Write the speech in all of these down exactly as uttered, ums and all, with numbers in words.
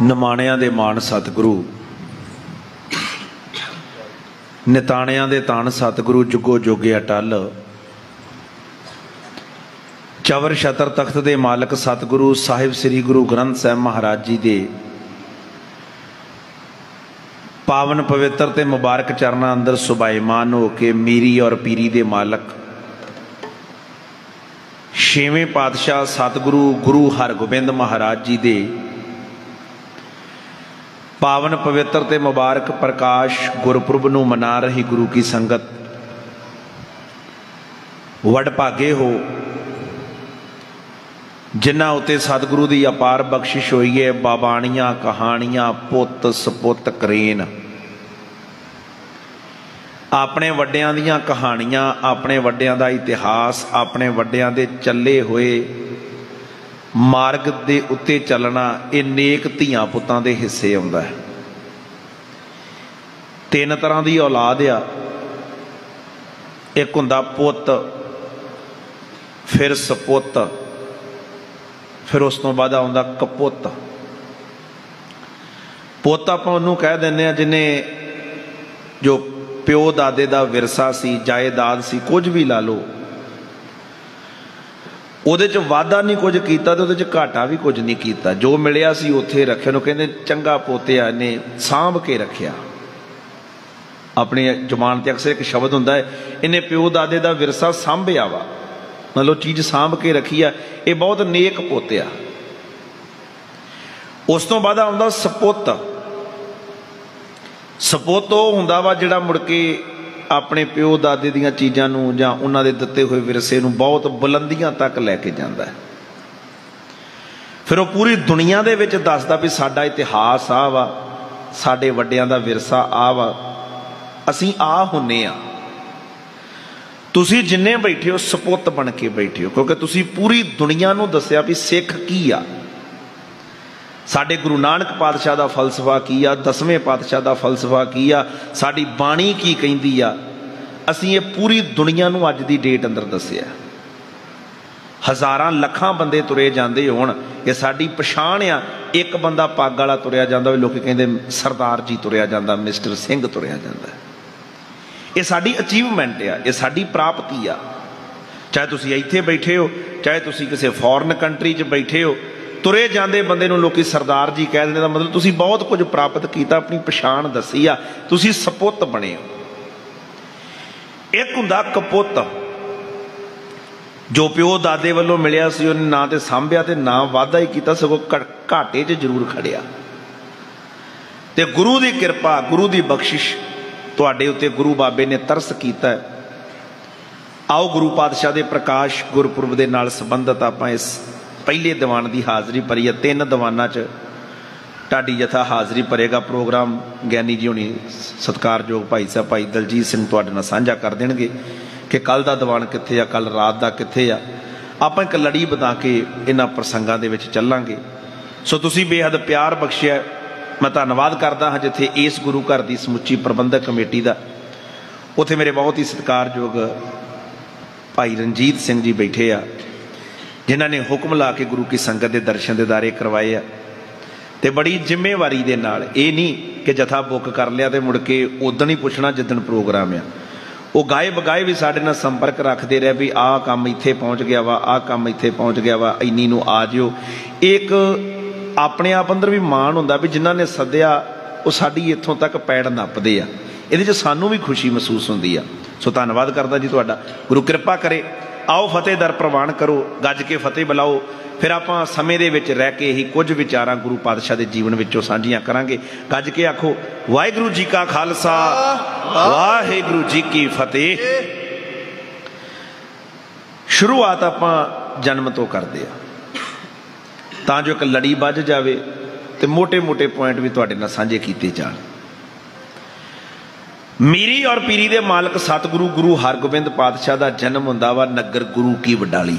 ਨਿਮਾਣਿਆਂ ਦੇ ਮਾਣ ਸਤਿਗੁਰੂ, ਨਿਤਾਣਿਆਂ ਦੇ ਤਾਣ ਸਤਿਗੁਰੂ, ਜੁਗੋ ਜੋਗੇ ਅਟਲ। ਚਵਰ ਛਤਰ ਤਖਤ ਦੇ ਮਾਲਕ ਸਤਿਗੁਰੂ ਸਾਹਿਬ ਸ੍ਰੀ ਗੁਰੂ ਗ੍ਰੰਥ ਸਾਹਿਬ ਮਹਾਰਾਜ ਜੀ ਦੇ ਪਾਵਨ ਪਵਿੱਤਰ ਤੇ ਮੁਬਾਰਕ ਚਰਨਾਂ ਅੰਦਰ ਸੁਭਾਈਮਾਨ ਹੋ ਕੇ ਮੀਰੀ ਔਰ ਪੀਰੀ ਦੇ ਮਾਲਕ ਛੇਵੇਂ ਪਾਤਸ਼ਾਹ ਸਤਿਗੁਰੂ ਗੁਰੂ ਹਰਗੋਬਿੰਦ ਮਹਾਰਾਜ ਜੀ ਦੇ पावन पवित्र ते मुबारक प्रकाश गुरपुरब नूं मना रही गुरु की संगत, वडभागे हो जिन्हां उत्ते सतगुरु की अपार बख्शिश होई है। बाबाणियां कहानियां पुत सपुत करेन, अपने वड्डियां दियां कहानियां, अपने वड्डियां दा इतिहास, अपने वड्डियां दे चले होए मार्ग दे उत्ते चलना, ये नेक धीआं पुत्तां दे हिस्से आउंदा है। तीन तरह की औलाद आ, एक हुंदा पुत, फिर सपुत, फिर उस तो बाद आउंदा कपुत। पुत आपां उहनूं कह दिंदे आ जिन्हें जो प्यो दादे दा विरसा सी, जायदाद सी, कुछ भी ला लो, ਉਹਦੇ 'ਚ ਵਾਧਾ ਨਹੀਂ ਕੁਝ ਕੀਤਾ ਤੇ ਉਹਦੇ 'ਚ ਘਾਟਾ ਵੀ ਕੁਝ ਨਹੀਂ ਕੀਤਾ। ਜੋ ਮਿਲਿਆ ਸੀ ਉੱਥੇ ਰੱਖਿਆ, ਨੂੰ ਕਹਿੰਦੇ ਚੰਗਾ ਪੋਤਿਆ, ਇਹਨੇ ਸਾਂਭ ਕੇ ਰੱਖਿਆ। ਆਪਣੀ ਜ਼ੁਬਾਨ 'ਤੇ ਅਕਸਰ ਇੱਕ ਸ਼ਬਦ ਹੁੰਦਾ ਹੈ, ਇਹਨੇ ਪਿਓ ਦਾਦੇ ਦਾ ਵਿਰਸਾ ਸਾਂਭਿਆ ਵਾ, ਮਤਲਬ ਚੀਜ਼ ਸਾਂਭ ਕੇ ਰੱਖੀ ਆ। ਇਹ ਬਹੁਤ ਨੇਕ ਪੋਤਿਆ। ਉਸ ਤੋਂ ਬਾਅਦ ਆਉਂਦਾ ਸਪੁੱਤ। ਸਪੁੱਤ ਉਹ ਹੁੰਦਾ ਵਾ ਜਿਹੜਾ ਮੁੜ ਕੇ अपने प्यो दादे दियां चीज़ां नूं जां उन्हां दे दित्ते होए विरसे नूं बहुत बुलंदियां तक लैके जांदा है। फिर वो पूरी दुनिया दे विच दसदा भी साडा इतिहास आ वा, साडे वड्डियां दा विरसा आ वा, असीं आ हुन्ने आ। तुसीं जिन्ने बैठे हो सपुत बन के बैठे हो, क्योंकि तुसीं पूरी दुनिया नूं दस्सिया भी सिख की आ, साडे गुरु नानक पातशाह का फलसफा की आ, दसवें पातशाह का फलसफा की आ, साडी बाणी की कहिंदी आ। असीं ये पूरी दुनिया नूं अज दी डेट अंदर दस्सिआ। हज़ारां लखां बंदे तुरे जांदे होण, ये साडी पछाण आ। एक बंदा पग वाला तुरिया जांदा, लोग कहिंदे सरदार जी तुरिया जांदा, मिस्टर सिंह तुरिया जांदा। ये साडी अचीवमेंट आ, ये साडी प्राप्ति आ। चाहे तुसीं इत्थे बैठे हो, चाहे तुसीं किसी फॉरन कंट्री च बैठे हो, तुरे जाते बंदे नूं लोकी सरदार जी कह देने का मतलब तुसीं बहुत कुछ प्राप्त किया, अपनी पछाण दसी आ, तुसीं सपुत बने हो। एक हुंदा कपुत, जो प्यो दादे वालों मिलिया सी उन्हें ना तो सांभिया ते ना वाधा ही किया, सगों घाटे च जरूर खड़िया। ते गुरु की कृपा, गुरु की बख्शिश तुहाडे उत्ते गुरु बाबे ने तरस किया। आओ गुरु पातशाह के प्रकाश गुरपुरब दे नाल संबंधित आपां इस पहले दीवान की हाज़री भरी है। तीन दीवाना च ढाडी जथा हाज़री भरेगा। प्रोग्राम ज्ञानी जी होनी सत्कारयोग भाई साहब भाई दलजीत सिंह तुहाडे नाल साझा कर देणगे कि कल दा दीवान कित्थे आ, कल रात दा कित्थे आ। आपां एक लड़ी बना के इन्हां प्रसंगां दे विच चलांगे। सो तुसीं बेहद प्यार बख्शिया। मैं धन्नवाद करदा हाँ जिथे इस गुरु घर की समुची प्रबंधक कमेटी का, उत्थे मेरे बहुत ही सत्कारयोग भाई रणजीत सिंह जी बैठे आ, जिन्हों ने हुक्म ला के गुरु की संगत के दर्शन दीदारे करवाए आ। ते बड़ी जिम्मेवारी दे नाल, ये नहीं कि जथा बुक कर लिया तो मुड़ के उदण ही पुछना जिदन प्रोग्राम आ। वो गाए बगाए भी साडे नाल संपर्क रखते रहे भी आ काम इत्थे पहुँच गया वा, आ काम इत्थे पहुँच गया वा, इन्नी नूं आ जिओ। एक अपने आप अंदर भी माण हुंदा भी जिन्हां ने सद्दिया वो साडी इत्थों तक पैड़ नपदे आ। इहदे च सानूं भी खुशी महसूस हुंदी आ। सो धन्नवाद करदा जी तुहाडा। गुरु कृपा करे। आओ फतेह दर प्रवान करो, गज के फतेह बुलाओ। फिर आप समय दे विच रह के ही कुछ विचारां गुरु पातशाह के जीवन विचों साझियां करांगे। गज के आखो वाहिगुरू जी का खालसा, वाहिगुरू जी की फतेह। शुरुआत आपां जन्म तो करदे आ तां जो एक लड़ी बज जावे ते मोटे मोटे पॉइंट भी तुहाडे नाल साझे कीते जाण। मीरी और पीरी दे मालक सतगुरु गुरु हरगोबिंद पातशाह का जन्म हुंदा वा नगर गुरु की वडाली।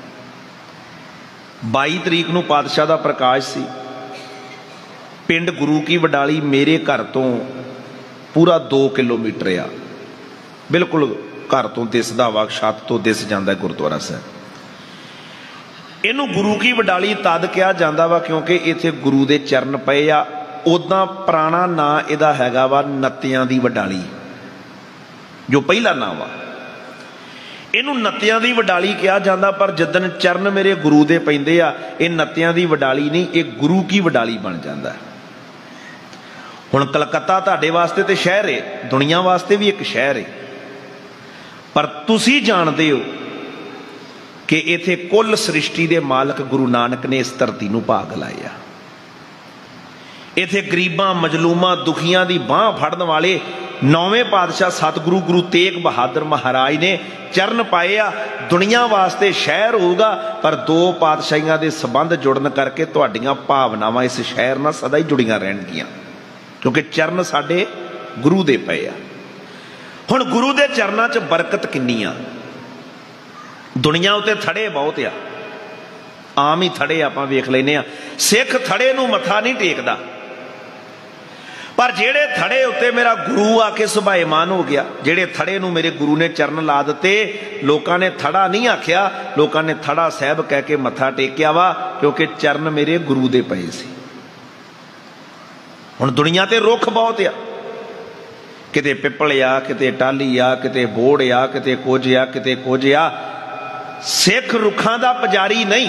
बाई तरीक नूं पातशाह का प्रकाश सी। पिंड गुरु की वडाली मेरे घर तो पूरा दो किलोमीटर आ, बिल्कुल घर तो दिसदा वा, छत तो दिस जांदा गुरुद्वारा साहब। ਇਹਨੂੰ ਗੁਰੂ ਕੀ ਵਡਾਲੀ ਤਦ ਕਿਹਾ ਜਾਂਦਾ ਵਾ ਕਿਉਂਕਿ ਇੱਥੇ ਗੁਰੂ ਦੇ ਚਰਨ ਪਏ ਆ। ਉਦਾਂ ਪੁਰਾਣਾ ਨਾਂ ਇਹਦਾ ਹੈਗਾ ਵਾ ਨੱਤਿਆਂ ਦੀ ਵਡਾਲੀ, ਜੋ ਪਹਿਲਾ ਨਾਂ ਵਾ। ਇਹਨੂੰ ਨੱਤਿਆਂ ਦੀ ਵਡਾਲੀ ਕਿਹਾ ਜਾਂਦਾ, ਪਰ ਜਿੱਦਣ ਚਰਨ ਮੇਰੇ ਗੁਰੂ ਦੇ ਪੈਂਦੇ ਆ ਇਹ ਨੱਤਿਆਂ ਦੀ ਵਡਾਲੀ ਨਹੀਂ, ਇਹ ਗੁਰੂ ਕੀ ਵਡਾਲੀ ਬਣ ਜਾਂਦਾ। ਹੁਣ ਕਲਕੱਤਾ ਤੁਹਾਡੇ ਵਾਸਤੇ ਤੇ ਸ਼ਹਿਰ ਹੈ, ਦੁਨੀਆ ਵਾਸਤੇ ਵੀ ਇੱਕ ਸ਼ਹਿਰ ਹੈ, ਪਰ ਤੁਸੀਂ ਜਾਣਦੇ ਹੋ ਕਿ ਇੱਥੇ ਕੁੱਲ ਸ੍ਰਿਸ਼ਟੀ ਦੇ ਮਾਲਕ ਗੁਰੂ ਨਾਨਕ ਨੇ ਇਸ ਧਰਤੀ ਨੂੰ ਭਾਗ ਲਾਇਆ। ਇੱਥੇ ਗਰੀਬਾਂ ਮਜਲੂਮਾਂ ਦੁਖੀਆਂ ਦੀ ਬਾਂਹ ਫੜਨ ਵਾਲੇ ਨੌਵੇਂ ਪਾਤਸ਼ਾਹ ਸਤਿਗੁਰੂ ਗੁਰੂ ਤੇਗ ਬਹਾਦਰ ਮਹਾਰਾਜ ਨੇ ਚਰਨ ਪਾਏ ਆ। ਦੁਨੀਆ ਵਾਸਤੇ ਸ਼ਹਿਰ ਹੋਊਗਾ, ਪਰ ਦੋ ਪਾਤਸ਼ਾਹੀਆਂ ਦੇ ਸੰਬੰਧ ਜੁੜਨ ਕਰਕੇ ਤੁਹਾਡੀਆਂ ਭਾਵਨਾਵਾਂ ਇਸ ਸ਼ਹਿਰ ਨਾਲ ਸਦਾ ਹੀ ਜੁੜੀਆਂ ਰਹਿਣਗੀਆਂ, ਕਿਉਂਕਿ ਚਰਨ ਸਾਡੇ ਗੁਰੂ ਦੇ ਪਏ ਆ। ਹੁਣ ਗੁਰੂ ਦੇ ਚਰਨਾਂ 'ਚ ਬਰਕਤ ਕਿੰਨੀ ਆ। ਦੁਨੀਆ ਉੱਤੇ ਥੜੇ ਬਹੁਤ ਆ, ਆਮ ਹੀ ਥੜੇ ਆਪਾਂ ਵੇਖ ਲੈਂਦੇ ਆ। ਸਿੱਖ ਥੜੇ ਨੂੰ ਮੱਥਾ ਨਹੀਂ ਟੇਕਦਾ, ਪਰ ਜਿਹੜੇ ਥੜੇ ਉੱਤੇ ਮੇਰਾ ਗੁਰੂ ਆ ਕੇ ਸੁਭਾਏਮਾਨ ਹੋ ਗਿਆ, ਜਿਹੜੇ ਥੜੇ ਨੂੰ ਮੇਰੇ ਗੁਰੂ ਨੇ ਚਰਨ ਲਾ ਦਿੱਤੇ, ਲੋਕਾਂ ਨੇ ਥੜਾ ਨਹੀਂ ਆਖਿਆ, ਲੋਕਾਂ ਨੇ ਥੜਾ ਸਾਹਿਬ ਕਹਿ ਕੇ ਮੱਥਾ ਟੇਕਿਆ ਵਾ, ਕਿਉਂਕਿ ਚਰਨ ਮੇਰੇ ਗੁਰੂ ਦੇ ਪਏ ਸੀ। ਹੁਣ ਦੁਨੀਆ ਤੇ ਰੁੱਖ ਬਹੁਤ ਆ, ਕਿਤੇ ਪਿੱਪਲ ਆ, ਕਿਤੇ ਟਾਹਲੀ ਆ, ਕਿਤੇ ਬੋੜ ਆ, ਕਿਤੇ ਕੁਝ ਆ, ਕਿਤੇ ਕੁਝ ਆ। ਸਿੱਖ ਰੁੱਖਾਂ ਦਾ ਪੁਜਾਰੀ ਨਹੀਂ,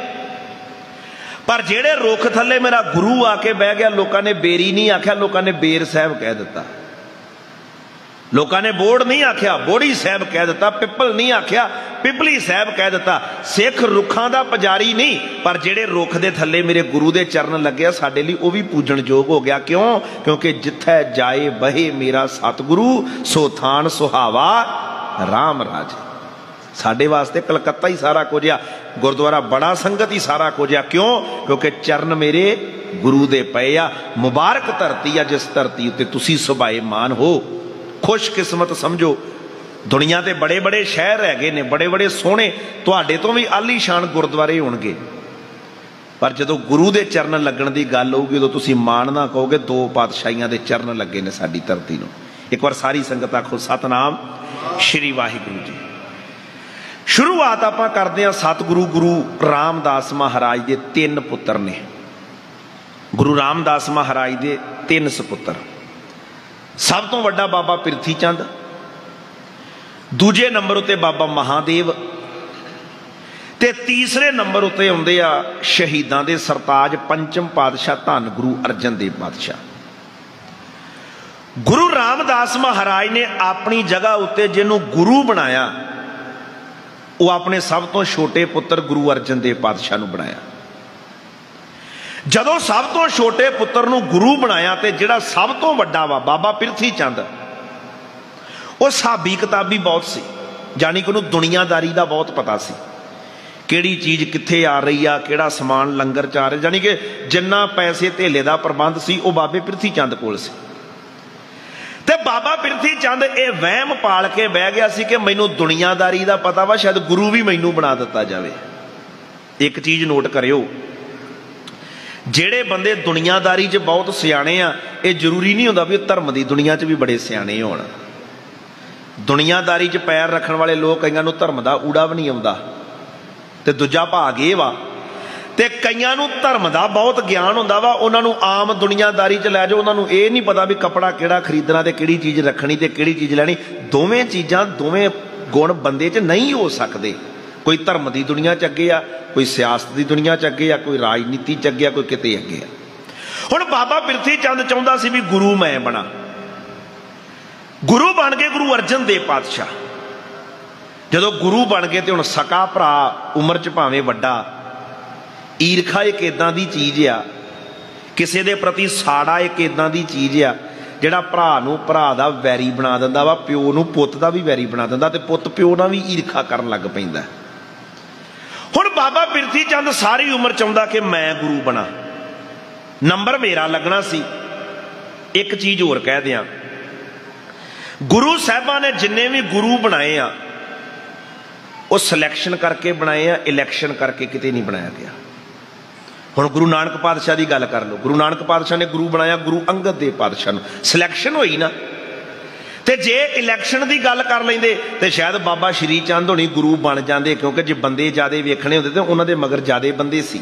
ਪਰ ਜਿਹੜੇ ਰੁੱਖ ਥੱਲੇ ਮੇਰਾ ਗੁਰੂ ਆ ਕੇ ਬਹਿ ਗਿਆ, ਲੋਕਾਂ ਨੇ ਬੇਰੀ ਨਹੀਂ ਆਖਿਆ, ਲੋਕਾਂ ਨੇ ਬੇਰ ਸਾਹਿਬ ਕਹਿ ਦਿੱਤਾ। ਲੋਕਾਂ ਨੇ ਬੋੜ ਨਹੀਂ ਆਖਿਆ, ਬੋੜੀ ਸਾਹਿਬ ਕਹਿ ਦਿੱਤਾ। ਪਿੱਪਲ ਨਹੀਂ ਆਖਿਆ, ਪਿੱਪਲੀ ਸਾਹਿਬ ਕਹਿ ਦਿੱਤਾ। ਸਿੱਖ ਰੁੱਖਾਂ ਦਾ ਪੁਜਾਰੀ ਨਹੀਂ, ਪਰ ਜਿਹੜੇ ਰੁੱਖ ਦੇ ਥੱਲੇ ਮੇਰੇ ਗੁਰੂ ਦੇ ਚਰਨ ਲੱਗੇ ਸਾਡੇ ਲਈ ਉਹ ਵੀ ਪੂਜਣਯੋਗ ਹੋ ਗਿਆ। ਕਿਉਂ? ਕਿਉਂਕਿ ਜਿੱਥੇ ਜਾਏ ਬਹੇ ਮੇਰਾ ਸਤਿਗੁਰੂ, ਸੋ ਥਾਨ ਸੁਹਾਵਾ ਰਾਮ ਰਾਜ। ਸਾਡੇ ਵਾਸਤੇ ਕਲਕੱਤਾ ਹੀ ਸਾਰਾ ਕੁਝ ਆ, ਗੁਰਦੁਆਰਾ ਬੜਾ ਸੰਗਤ ਹੀ ਸਾਰਾ ਕੁਝ ਆ। ਕਿਉਂ? ਕਿਉਂਕਿ ਚਰਨ ਮੇਰੇ ਗੁਰੂ ਦੇ ਪਏ ਆ। ਮੁਬਾਰਕ ਧਰਤੀ ਆ ਜਿਸ ਧਰਤੀ ਉੱਤੇ ਤੁਸੀਂ ਸੁਭਾਏਮਾਨ ਹੋ। ਖੁਸ਼ਕਿਸਮਤ ਸਮਝੋ। ਦੁਨੀਆ ਤੇ ਬੜੇ ਬੜੇ ਸ਼ਹਿਰ ਹੈਗੇ ਨੇ, ਬੜੇ ਬੜੇ ਸੋਹਣੇ, ਤੁਹਾਡੇ ਤੋਂ ਵੀ ਆਲੀਸ਼ਾਨ ਗੁਰਦੁਆਰੇ ਹੋਣਗੇ, ਪਰ ਜਦੋਂ ਗੁਰੂ ਦੇ ਚਰਨ ਲੱਗਣ ਦੀ ਗੱਲ ਹੋਊਗੀ ਉਦੋਂ ਤੁਸੀਂ ਮਾਣ ਨਾ ਕਹੋਗੇ ਦੋ ਪਾਤਸ਼ਾਹੀਆਂ ਦੇ ਚਰਨ ਲੱਗੇ ਨੇ ਸਾਡੀ ਧਰਤੀ ਨੂੰ। ਇੱਕ ਵਾਰ ਸਾਰੀ ਸੰਗਤ ਆਖੋ ਸਤਨਾਮ ਸ਼੍ਰੀ ਵਾਹਿਗੁਰੂ ਜੀ। ਸ਼ੁਰੂਆਤ ਆਪਾਂ ਕਰਦੇ ਹਾਂ ਸਤਿਗੁਰੂ ਗੁਰੂ ਰਾਮਦਾਸ ਮਹਾਰਾਜ ਦੇ ਤਿੰਨ ਪੁੱਤਰ ਨੇ। ਗੁਰੂ ਰਾਮਦਾਸ ਮਹਾਰਾਜ ਦੇ ਤਿੰਨ ਸਪੁੱਤਰ। ਸਭ ਤੋਂ ਵੱਡਾ ਬਾਬਾ ਪਿਰਥੀ ਚੰਦ, ਦੂਜੇ ਨੰਬਰ ਉੱਤੇ ਬਾਬਾ ਮਹਾਦੇਵ, ਤੇ ਤੀਸਰੇ ਨੰਬਰ ਉੱਤੇ ਆਉਂਦੇ ਆ ਸ਼ਹੀਦਾਂ ਦੇ ਸਰਤਾਜ ਪੰਚਮ ਪਾਤਸ਼ਾਹ ਧੰਨ ਗੁਰੂ ਅਰਜਨ ਦੇਵ ਪਾਤਸ਼ਾਹ। ਗੁਰੂ ਰਾਮਦਾਸ ਮਹਾਰਾਜ ਨੇ ਆਪਣੀ ਜਗ੍ਹਾ ਉੱਤੇ ਜਿਹਨੂੰ ਗੁਰੂ ਬਣਾਇਆ ਉਹ ਆਪਣੇ ਸਭ ਤੋਂ ਛੋਟੇ ਪੁੱਤਰ ਗੁਰੂ ਅਰਜਨ ਦੇਵ ਪਾਤਸ਼ਾਹ ਨੂੰ ਬਣਾਇਆ। ਜਦੋਂ ਸਭ ਤੋਂ ਛੋਟੇ ਪੁੱਤਰ ਨੂੰ ਗੁਰੂ ਬਣਾਇਆ ਤੇ ਜਿਹੜਾ ਸਭ ਤੋਂ ਵੱਡਾ ਵਾ ਬਾਬਾ ਪਿਰਥੀ ਚੰਦ, ਉਹ ਸਾਬੀ ਕਿਤਾਬੀ ਬਹੁਤ ਸੀ, ਜਾਣੀ ਕਿ ਉਹਨੂੰ ਦੁਨੀਆਦਾਰੀ ਦਾ ਬਹੁਤ ਪਤਾ ਸੀ, ਕਿਹੜੀ ਚੀਜ਼ ਕਿੱਥੇ ਆ ਰਹੀ ਆ, ਕਿਹੜਾ ਸਮਾਨ ਲੰਗਰ ਚ ਆ ਰਿਹਾ, ਜਾਣੀ ਕਿ ਜਿੰਨਾ ਪੈਸੇ ਧੇਲੇ ਦਾ ਪ੍ਰਬੰਧ ਸੀ ਉਹ ਬਾਬੇ ਪਿਰਥੀ ਚੰਦ ਕੋਲ ਸੀ। ਤੇ ਬਾਬਾ ਪਿਰਥੀ ਚੰਦ ਇਹ ਵਹਿਮ ਪਾਲ ਕੇ ਬਹਿ ਗਿਆ ਸੀ ਕਿ ਮੈਨੂੰ ਦੁਨੀਆਦਾਰੀ ਦਾ ਪਤਾ ਵਾ, ਸ਼ਾਇਦ ਗੁਰੂ ਵੀ ਮੈਨੂੰ ਬਣਾ ਦਿੱਤਾ ਜਾਵੇ। ਇੱਕ ਚੀਜ਼ ਨੋਟ ਕਰਿਓ, ਜਿਹੜੇ ਬੰਦੇ ਦੁਨੀਆਦਾਰੀ 'ਚ ਬਹੁਤ ਸਿਆਣੇ ਆ, ਇਹ ਜ਼ਰੂਰੀ ਨਹੀਂ ਹੁੰਦਾ ਵੀ ਧਰਮ ਦੀ ਦੁਨੀਆ 'ਚ ਵੀ ਬੜੇ ਸਿਆਣੇ ਹੋਣ। ਦੁਨੀਆਦਾਰੀ 'ਚ ਪੈਰ ਰੱਖਣ ਵਾਲੇ ਲੋਕ, ਕਈਆਂ ਨੂੰ ਧਰਮ ਦਾ ਊੜਾ ਵੀ ਨਹੀਂ ਆਉਂਦਾ, ਤੇ ਦੂਜਾ ਭਾਗ ਇਹ ਵਾ। ਤੇ ਕਈਆਂ ਨੂੰ ਧਰਮ ਦਾ ਬਹੁਤ ਗਿਆਨ ਹੁੰਦਾ ਵਾ, ਉਹਨਾਂ ਨੂੰ ਆਮ ਦੁਨੀਆਦਾਰੀ 'ਚ ਲੈ ਜਾਓ, ਉਹਨਾਂ ਨੂੰ ਇਹ ਨਹੀਂ ਪਤਾ ਵੀ ਕੱਪੜਾ ਕਿਹੜਾ ਖਰੀਦਣਾ ਤੇ ਕਿਹੜੀ ਚੀਜ਼ ਰੱਖਣੀ ਤੇ ਕਿਹੜੀ ਚੀਜ਼ ਲੈਣੀ। ਦੋਵੇਂ ਚੀਜ਼ਾਂ, ਦੋਵੇਂ ਗੁਣ ਬੰਦੇ 'ਚ ਨਹੀਂ ਹੋ ਸਕਦੇ। ਕੋਈ ਧਰਮ ਦੀ ਦੁਨੀਆ 'ਚ ਅੱਗੇ ਆ, ਕੋਈ ਸਿਆਸਤ ਦੀ ਦੁਨੀਆ 'ਚ ਅੱਗੇ ਆ, ਕੋਈ ਰਾਜਨੀਤੀ 'ਚ ਅੱਗੇ ਆ, ਕੋਈ ਕਿਤੇ ਅੱਗੇ ਆ। ਹੁਣ ਬਾਬਾ ਪਿਰਥੀ ਚੰਦ ਚਾਹੁੰਦਾ ਸੀ ਵੀ ਗੁਰੂ ਮੈਂ ਬਣਾ। ਗੁਰੂ ਬਣ ਕੇ ਗੁਰੂ ਅਰਜਨ ਦੇਵ ਪਾਤਸ਼ਾਹ ਜਦੋਂ ਗੁਰੂ ਬਣ ਗਏ ਤੇ ਹੁਣ ਸਕਾ ਭਰਾ, ਉਮਰ 'ਚ ਭਾਵੇਂ ਵੱਡਾ, ਈਰਖਾ ਇੱਕ ਇਦਾਂ ਦੀ ਚੀਜ਼ ਆ, ਕਿਸੇ ਦੇ ਪ੍ਰਤੀ ਸਾੜਾ ਇੱਕ ਇਦਾਂ ਦੀ ਚੀਜ਼ ਆ ਜਿਹੜਾ ਭਰਾ ਨੂੰ ਭਰਾ ਦਾ ਵੈਰੀ ਬਣਾ ਦਿੰਦਾ ਵਾ, ਪਿਓ ਨੂੰ ਪੁੱਤ ਦਾ ਵੀ ਵੈਰੀ ਬਣਾ ਦਿੰਦਾ, ਤੇ ਪੁੱਤ ਪਿਓ ਨਾਲ ਵੀ ਈਰਖਾ ਕਰਨ ਲੱਗ ਪੈਂਦਾ। ਹੁਣ ਬਾਬਾ ਪਿਰਥੀ ਚੰਦ ਸਾਰੀ ਉਮਰ ਚਾਹੁੰਦਾ ਕਿ ਮੈਂ ਗੁਰੂ ਬਣਾ, ਨੰਬਰ ਮੇਰਾ ਲੱਗਣਾ ਸੀ। ਇੱਕ ਚੀਜ਼ ਹੋਰ ਕਹਿ ਦਿਆਂ, ਗੁਰੂ ਸਾਹਿਬਾਂ ਨੇ ਜਿੰਨੇ ਵੀ ਗੁਰੂ ਬਣਾਏ ਆ ਉਹ ਸਿਲੈਕਸ਼ਨ ਕਰਕੇ ਬਣਾਏ ਆ, ਇਲੈਕਸ਼ਨ ਕਰਕੇ ਕਿਤੇ ਨਹੀਂ ਬਣਾਇਆ ਗਿਆ। ਹੁਣ ਗੁਰੂ ਨਾਨਕ ਪਾਤਸ਼ਾਹ ਦੀ ਗੱਲ ਕਰ ਲਓ, ਗੁਰੂ ਨਾਨਕ ਪਾਤਸ਼ਾਹ ਨੇ ਗੁਰੂ ਬਣਾਇਆ ਗੁਰੂ ਅੰਗਦ ਦੇਵ ਪਾਤਸ਼ਾਹ ਨੂੰ, ਸਿਲੈਕਸ਼ਨ ਹੋਈ ਨਾ। ਤੇ ਜੇ ਇਲੈਕਸ਼ਨ ਦੀ ਗੱਲ ਕਰ ਲੈਂਦੇ ਤੇ ਸ਼ਾयद ਬਾਬਾ ਸ਼੍ਰੀ ਚੰਦ ਹੋਣੀ ਗੁਰੂ ਬਣ ਜਾਂਦੇ, ਕਿਉਂਕਿ ਜੇ ਬੰਦੇ ਜ਼ਿਆਦੇ ਵੇਖਣੇ ਹੁੰਦੇ ਤੇ ਉਹਨਾਂ ਦੇ ਮਗਰ ਜ਼ਿਆਦੇ ਬੰਦੇ ਸੀ।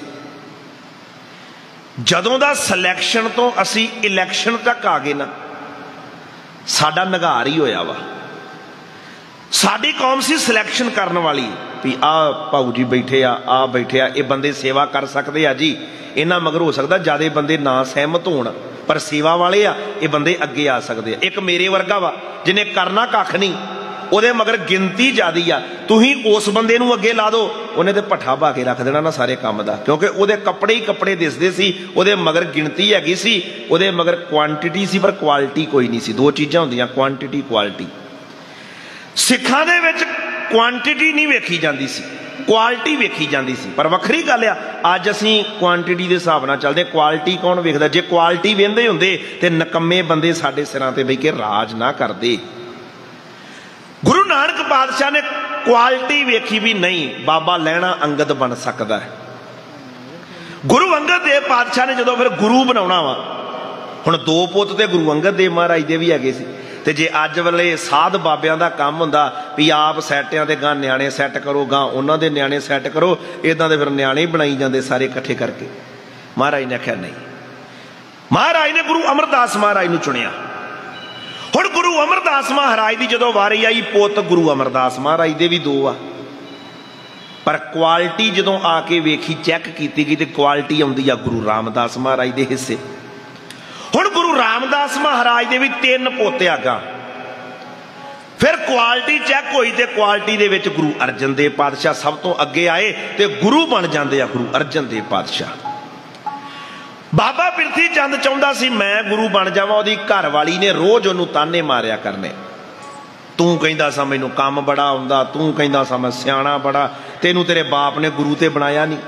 ਜਦੋਂ ਦਾ ਸਿਲੈਕਸ਼ਨ ਤੋਂ ਅਸੀਂ ਇਲੈਕਸ਼ਨ ਤੱਕ ਆ ਗਏ ਨਾ, ਸਾਡਾ ਨਿਘਾਰ ਹੀ ਹੋਇਆ ਵਾ। ਸਾਡੀ ਕੌਮ ਸੀ ਸਿਲੈਕਸ਼ਨ ਕਰਨ ਵਾਲੀ ਵੀ ਆਹ ਭਾਊ ਜੀ ਬੈਠੇ ਆ, ਆ ਬੈਠੇ ਆ, ਇਹ ਬੰਦੇ ਸੇਵਾ ਕਰ ਸਕਦੇ ਆ ਜੀ, ਇਹਨਾਂ ਮਗਰ ਹੋ ਸਕਦਾ ਜ਼ਿਆਦੇ ਬੰਦੇ ਨਾ ਸਹਿਮਤ ਹੋਣ, ਪਰ ਸੇਵਾ ਵਾਲੇ ਆ, ਇਹ ਬੰਦੇ ਅੱਗੇ ਆ ਸਕਦੇ ਆ। ਇੱਕ ਮੇਰੇ ਵਰਗਾ ਵਾ ਜਿਹਨੇ ਕਰਨਾ ਕੱਖ ਨਹੀਂ, ਉਹਦੇ ਮਗਰ ਗਿਣਤੀ ਜ਼ਿਆਦੀ ਆ, ਤੁਸੀਂ ਉਸ ਬੰਦੇ ਨੂੰ ਅੱਗੇ ਲਾ ਦਿਓ, ਉਹਨੇ ਤੇ ਭੱਠਾ ਪਾ ਕੇ ਰੱਖ ਦੇਣਾ ਨਾ ਸਾਰੇ ਕੰਮ ਦਾ, ਕਿਉਂਕਿ ਉਹਦੇ ਕੱਪੜੇ ਹੀ ਕੱਪੜੇ ਦਿਸਦੇ ਸੀ, ਉਹਦੇ ਮਗਰ ਗਿਣਤੀ ਹੈਗੀ ਸੀ, ਉਹਦੇ ਮਗਰ ਕੁਆਂਟੀਟੀ ਸੀ ਪਰ ਕੁਆਲਿਟੀ ਕੋਈ ਨਹੀਂ ਸੀ। ਦੋ ਚੀਜ਼ਾਂ ਹੁੰਦੀਆਂ, ਕੁਆਂਟੀਟੀ ਕੁਆਲਿਟੀ। ਸਿੱਖਾਂ ਦੇ ਵਿੱਚ ਕੁਆਂਟੀਟੀ ਨਹੀਂ ਵੇਖੀ ਜਾਂਦੀ ਸੀ, ਕੁਆਲਿਟੀ ਵੇਖੀ ਜਾਂਦੀ ਸੀ। ਪਰ ਵੱਖਰੀ ਗੱਲ ਆ, ਅੱਜ ਅਸੀਂ ਕੁਆਂਟੀਟੀ ਦੇ ਹਿਸਾਬ ਨਾਲ ਚੱਲਦੇ, ਕੁਆਲਿਟੀ ਕੌਣ ਵੇਖਦਾ? ਜੇ ਕੁਆਲਿਟੀ ਵੇਖਦੇ ਹੁੰਦੇ ਤੇ ਨਕੰਮੇ ਬੰਦੇ ਸਾਡੇ ਸਿਰਾਂ ਤੇ ਬਹਿ ਕੇ ਰਾਜ ਨਾ ਕਰਦੇ। ਗੁਰੂ ਨਾਨਕ ਪਾਤਸ਼ਾਹ ਨੇ ਕੁਆਲਿਟੀ ਵੇਖੀ ਵੀ ਨਹੀਂ, ਬਾਬਾ ਲਹਿਣਾ ਅੰਗਦ ਬਣ ਸਕਦਾ ਹੈ। ਗੁਰੂ ਅੰਗਦ ਦੇਵ ਪਾਤਸ਼ਾਹ ਨੇ ਜਦੋਂ ਫਿਰ ਗੁਰੂ ਬਣਾਉਣਾ ਵਾ, ਹੁਣ ਦੋ ਪੁੱਤ ਤੇ ਗੁਰੂ ਅੰਗਦ ਦੇਵ ਮਹਾਰਾਜ ਦੇ ਵੀ ਹੈਗੇ ਸੀ, ਤੇ ਜੇ ਅੱਜ ਵੇਲੇ ਸਾਧ ਬਾਬਿਆਂ ਦਾ ਕੰਮ ਹੁੰਦਾ ਵੀ ਆਪ ਸੈਟਿਆਂ ਤੇ ਗਾਂ ਨਿਆਣੇ ਸੈੱਟ ਕਰੋ, ਗਾਂ ਉਹਨਾਂ ਦੇ ਨਿਆਣੇ ਸੈੱਟ ਕਰੋ, ਇਦਾਂ ਦੇ ਫਿਰ ਨਿਆਣੇ ਬਣਾਈ ਜਾਂਦੇ ਸਾਰੇ ਇਕੱਠੇ ਕਰਕੇ। ਮਹਾਰਾਜ ਨੇ ਆਖਿਆ ਨਹੀਂ, ਮਹਾਰਾਜ ਨੇ ਗੁਰੂ ਅਮਰਦਾਸ ਮਹਾਰਾਜ ਨੂੰ ਚੁਣਿਆ। ਹੁਣ ਗੁਰੂ ਅਮਰਦਾਸ ਮਹਾਰਾਜ ਦੀ ਜਦੋਂ ਵਾਰੀ ਆਈ, ਪੁੱਤ ਗੁਰੂ ਅਮਰਦਾਸ ਮਹਾਰਾਜ ਦੇ ਵੀ ਦੋ ਆ, ਪਰ ਕੁਆਲਿਟੀ ਜਦੋਂ ਆ ਕੇ ਵੇਖੀ, ਚੈੱਕ ਕੀਤੀ ਗਈ, ਤੇ ਕੁਆਲਿਟੀ ਆਉਂਦੀ ਆ ਗੁਰੂ ਰਾਮਦਾਸ ਮਹਾਰਾਜ ਦੇ ਹਿੱਸੇ। ਹੁਣ ਗੁਰੂ ਰਾਮਦਾਸ ਮਹਾਰਾਜ ਦੇ ਵੀ ਤਿੰਨ ਪੋਤੇ ਆਗਾ, ਫਿਰ ਕੁਆਲਿਟੀ ਚੈੱਕ ਹੋਈ ਤੇ ਕੁਆਲਿਟੀ ਦੇ ਵਿੱਚ ਗੁਰੂ ਅਰਜਨ ਦੇਵ ਪਾਤਸ਼ਾਹ ਸਭ ਤੋਂ ਅੱਗੇ ਆਏ ਤੇ ਗੁਰੂ ਬਣ ਜਾਂਦੇ ਆ ਗੁਰੂ ਅਰਜਨ ਦੇਵ ਪਾਤਸ਼ਾਹ। ਬਾਬਾ ਪਿਰਥੀ ਚੰਦ ਚਾਹੁੰਦਾ ਸੀ ਮੈਂ ਗੁਰੂ ਬਣ ਜਾਵਾਂ, ਉਹਦੀ ਘਰ ਵਾਲੀ ਨੇ ਰੋਜ਼ ਉਹਨੂੰ ਤਾਨੇ ਮਾਰਿਆ ਕਰਨੇ, ਤੂੰ ਕਹਿੰਦਾ ਸਾਂ ਮੈਨੂੰ ਕੰਮ ਬੜਾ ਆਉਂਦਾ, ਤੂੰ ਕਹਿੰਦਾ ਸਾਂ ਮੈਂ ਸਿਆਣਾ ਬੜਾ, ਤੈਨੂੰ ਤੇਰੇ ਬਾਪ ਨੇ ਗੁਰੂ ਤੇ ਬਣਾਇਆ ਨਹੀਂ,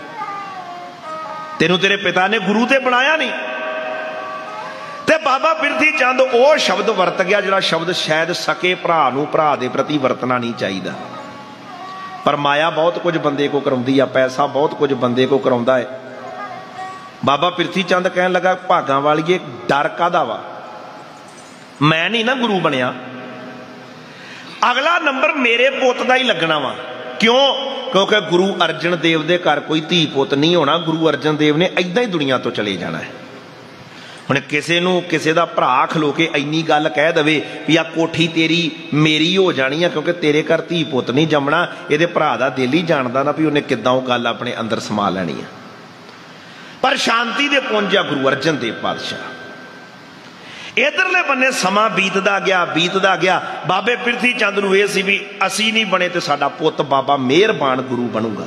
ਤੈਨੂੰ ਤੇਰੇ ਪਿਤਾ ਨੇ ਗੁਰੂ ਤੇ ਬਣਾਇਆ ਨਹੀਂ। ਤੇ ਬਾਬਾ ਪਿਰਥੀ ਚੰਦ ਉਹ ਸ਼ਬਦ ਵਰਤ ਗਿਆ ਜਿਹੜਾ ਸ਼ਬਦ ਸ਼ਾਇਦ ਸਕੇ ਭਰਾ ਨੂੰ ਭਰਾ ਦੇ ਪ੍ਰਤੀ ਵਰਤਣਾ ਨਹੀਂ ਚਾਹੀਦਾ, ਪਰ ਮਾਇਆ ਬਹੁਤ ਕੁਝ ਬੰਦੇ ਕੋ ਕਰਾਉਂਦੀ ਆ, ਪੈਸਾ ਬਹੁਤ ਕੁਝ ਬੰਦੇ ਕੋ ਕਰਾਉਂਦਾ ਹੈ। ਬਾਬਾ ਪਿਰਥੀ ਚੰਦ ਕਹਿਣ ਲੱਗਾ, ਭਾਗਾਂ ਵਾਲੀਏ ਡਰ ਕਾਹਦਾ ਵਾ, ਮੈਂ ਨਹੀਂ ਨਾ ਗੁਰੂ ਬਣਿਆ, ਅਗਲਾ ਨੰਬਰ ਮੇਰੇ ਪੁੱਤ ਦਾ ਹੀ ਲੱਗਣਾ ਵਾ। ਕਿਉਂ? ਕਿਉਂਕਿ ਗੁਰੂ ਅਰਜਨ ਦੇਵ ਦੇ ਘਰ ਕੋਈ ਧੀ ਪੁੱਤ ਨਹੀਂ ਹੋਣਾ, ਗੁਰੂ ਅਰਜਨ ਦੇਵ ਨੇ ਏਦਾਂ ਹੀ ਦੁਨੀਆ ਤੋਂ ਚਲੇ ਜਾਣਾ ਹੈ। ਹੁਣ ਕਿਸੇ ਨੂੰ ਕਿਸੇ ਦਾ ਭਰਾ ਖਲੋ ਕੇ ਇੰਨੀ ਗੱਲ ਕਹਿ ਦੇਵੇ ਵੀ ਆ ਕੋਠੀ ਤੇਰੀ ਮੇਰੀ ਹੋ ਜਾਣੀ ਆ ਕਿਉਂਕਿ ਤੇਰੇ ਘਰ ਧੀ ਪੁੱਤ ਨਹੀਂ ਜੰਮਣਾ, ਇਹਦੇ ਭਰਾ ਦਾ ਦਿਲ ਹੀ ਜਾਣਦਾ ਨਾ ਵੀ ਉਹਨੇ ਕਿੱਦਾਂ ਉਹ ਗੱਲ ਆਪਣੇ ਅੰਦਰ ਸਮਾ ਲੈਣੀ ਆ। ਪਰ ਸ਼ਾਂਤੀ ਦੇ ਪੁੰਜ ਆ ਗੁਰੂ ਅਰਜਨ ਦੇਵ ਪਾਤਸ਼ਾਹ। ਇਧਰਲੇ ਬੰਨੇ ਸਮਾਂ ਬੀਤਦਾ ਗਿਆ ਬੀਤਦਾ ਗਿਆ ਬਾਬੇ ਪਿਰਥੀ ਚੰਦ ਨੂੰ ਇਹ ਸੀ ਵੀ ਅਸੀਂ ਨਹੀਂ ਬਣੇ ਤੇ ਸਾਡਾ ਪੁੱਤ ਬਾਬਾ ਮਿਹਰਬਾਨ ਗੁਰੂ ਬਣੂਗਾ।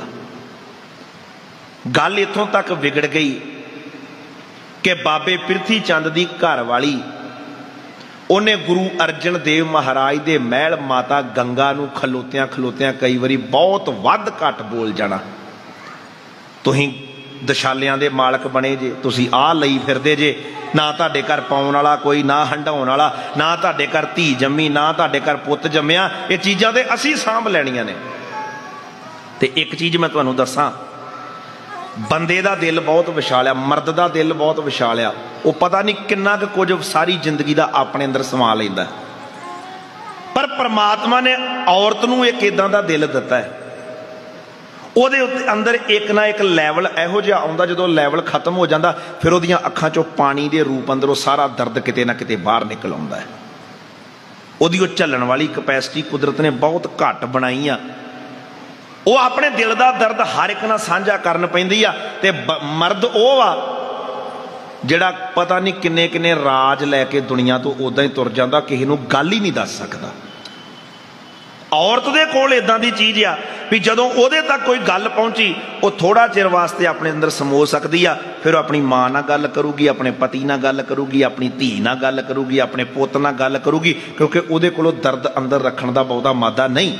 ਗੱਲ ਇੱਥੋਂ ਤੱਕ ਵਿਗੜ ਗਈ ਕਿ ਬਾਬੇ ਪਿਰਥੀ ਚੰਦ ਦੀ ਘਰ ਵਾਲੀ ਉਹਨੇ ਗੁਰੂ ਅਰਜਨ ਦੇਵ ਮਹਾਰਾਜ ਦੇ ਮਹਿਲ ਮਾਤਾ ਗੰਗਾ ਨੂੰ ਖਲੋਤਿਆਂ ਖਲੋਤਿਆਂ ਕਈ ਵਾਰੀ ਬਹੁਤ ਵੱਧ ਘੱਟ ਬੋਲ ਜਾਣਾ, ਤੁਸੀਂ ਦਸ਼ਾਲਿਆਂ ਦੇ ਮਾਲਕ ਬਣੇ ਜੇ, ਤੁਸੀਂ ਆਹ ਲਈ ਫਿਰਦੇ ਜੇ, ਨਾ ਤੁਹਾਡੇ ਘਰ ਪਾਉਣ ਵਾਲਾ ਕੋਈ, ਨਾ ਹੰਡਾਉਣ ਵਾਲਾ, ਨਾ ਤੁਹਾਡੇ ਘਰ ਧੀ ਜੰਮੀ, ਨਾ ਤੁਹਾਡੇ ਘਰ ਪੁੱਤ ਜੰਮਿਆ, ਇਹ ਚੀਜ਼ਾਂ ਤੇ ਅਸੀਂ ਸਾਂਭ ਲੈਣੀਆਂ ਨੇ। ਤੇ ਇੱਕ ਚੀਜ਼ ਮੈਂ ਤੁਹਾਨੂੰ ਦੱਸਾਂ, ਬੰਦੇ ਦਾ ਦਿਲ ਬਹੁਤ ਵਿਸ਼ਾਲ ਆ, ਮਰਦ ਦਾ ਦਿਲ ਬਹੁਤ ਵਿਸ਼ਾਲ ਆ, ਉਹ ਪਤਾ ਨਹੀਂ ਕਿੰਨਾ ਕੁ ਕੁਝ ਸਾਰੀ ਜ਼ਿੰਦਗੀ ਦਾ ਆਪਣੇ ਅੰਦਰ ਸਮਾ ਲੈਂਦਾ, ਪਰ ਪਰਮਾਤਮਾ ਨੇ ਔਰਤ ਨੂੰ ਇੱਕ ਇਦਾਂ ਦਾ ਦਿਲ ਦਿੱਤਾ ਹੈ, ਉਹਦੇ ਉੱਤੇ ਅੰਦਰ ਇੱਕ ਨਾ ਇੱਕ ਲੈਵਲ ਇਹੋ ਜਿਹਾ ਆਉਂਦਾ, ਜਦੋਂ ਲੈਵਲ ਖਤਮ ਹੋ ਜਾਂਦਾ ਫਿਰ ਉਹਦੀਆਂ ਅੱਖਾਂ ਚੋਂ ਪਾਣੀ ਦੇ ਰੂਪ ਅੰਦਰੋਂ ਸਾਰਾ ਦਰਦ ਕਿਤੇ ਨਾ ਕਿਤੇ ਬਾਹਰ ਨਿਕਲ ਆਉਂਦਾ ਹੈ। ਉਹਦੀ ਉਹ ਝੱਲਣ ਵਾਲੀ ਕਪੈਸਿਟੀ ਕੁਦਰਤ ਨੇ ਬਹੁਤ ਘੱਟ ਬਣਾਈ ਆ, ਉਹ ਆਪਣੇ ਦਿਲ ਦਾ ਦਰਦ ਹਰ ਇੱਕ ਨਾਲ ਸਾਂਝਾ ਕਰਨ ਪੈਂਦੀ ਆ। ਤੇ ਮਰਦ ਉਹ ਆ ਜਿਹੜਾ ਪਤਾ ਨਹੀਂ ਕਿੰਨੇ ਕਿੰਨੇ ਰਾਜ ਲੈ ਕੇ ਦੁਨੀਆ ਤੋਂ ਉਦਾਂ ਹੀ ਤੁਰ ਜਾਂਦਾ, ਕਿਸੇ ਨੂੰ ਗੱਲ ਹੀ ਨਹੀਂ ਦੱਸ ਸਕਦਾ। ਔਰਤ ਦੇ ਕੋਲ ਇਦਾਂ ਦੀ ਚੀਜ਼ ਆ ਵੀ ਜਦੋਂ ਉਹਦੇ ਤੱਕ ਕੋਈ ਗੱਲ ਪਹੁੰਚੀ ਉਹ ਥੋੜਾ ਚਿਰ ਵਾਸਤੇ ਆਪਣੇ ਅੰਦਰ ਸਮੋ ਸਕਦੀ ਆ, ਫਿਰ ਉਹ ਆਪਣੀ ਮਾਂ ਨਾਲ ਗੱਲ ਕਰੂਗੀ, ਆਪਣੇ ਪਤੀ ਨਾਲ ਗੱਲ ਕਰੂਗੀ, ਆਪਣੀ ਧੀ ਨਾਲ ਗੱਲ ਕਰੂਗੀ, ਆਪਣੇ ਪੁੱਤ ਨਾਲ ਗੱਲ ਕਰੂਗੀ, ਕਿਉਂਕਿ ਉਹਦੇ ਕੋਲੋਂ ਦਰਦ ਅੰਦਰ ਰੱਖਣ ਦਾ ਬਹੁਤਾ ਮਾਦਾ ਨਹੀਂ।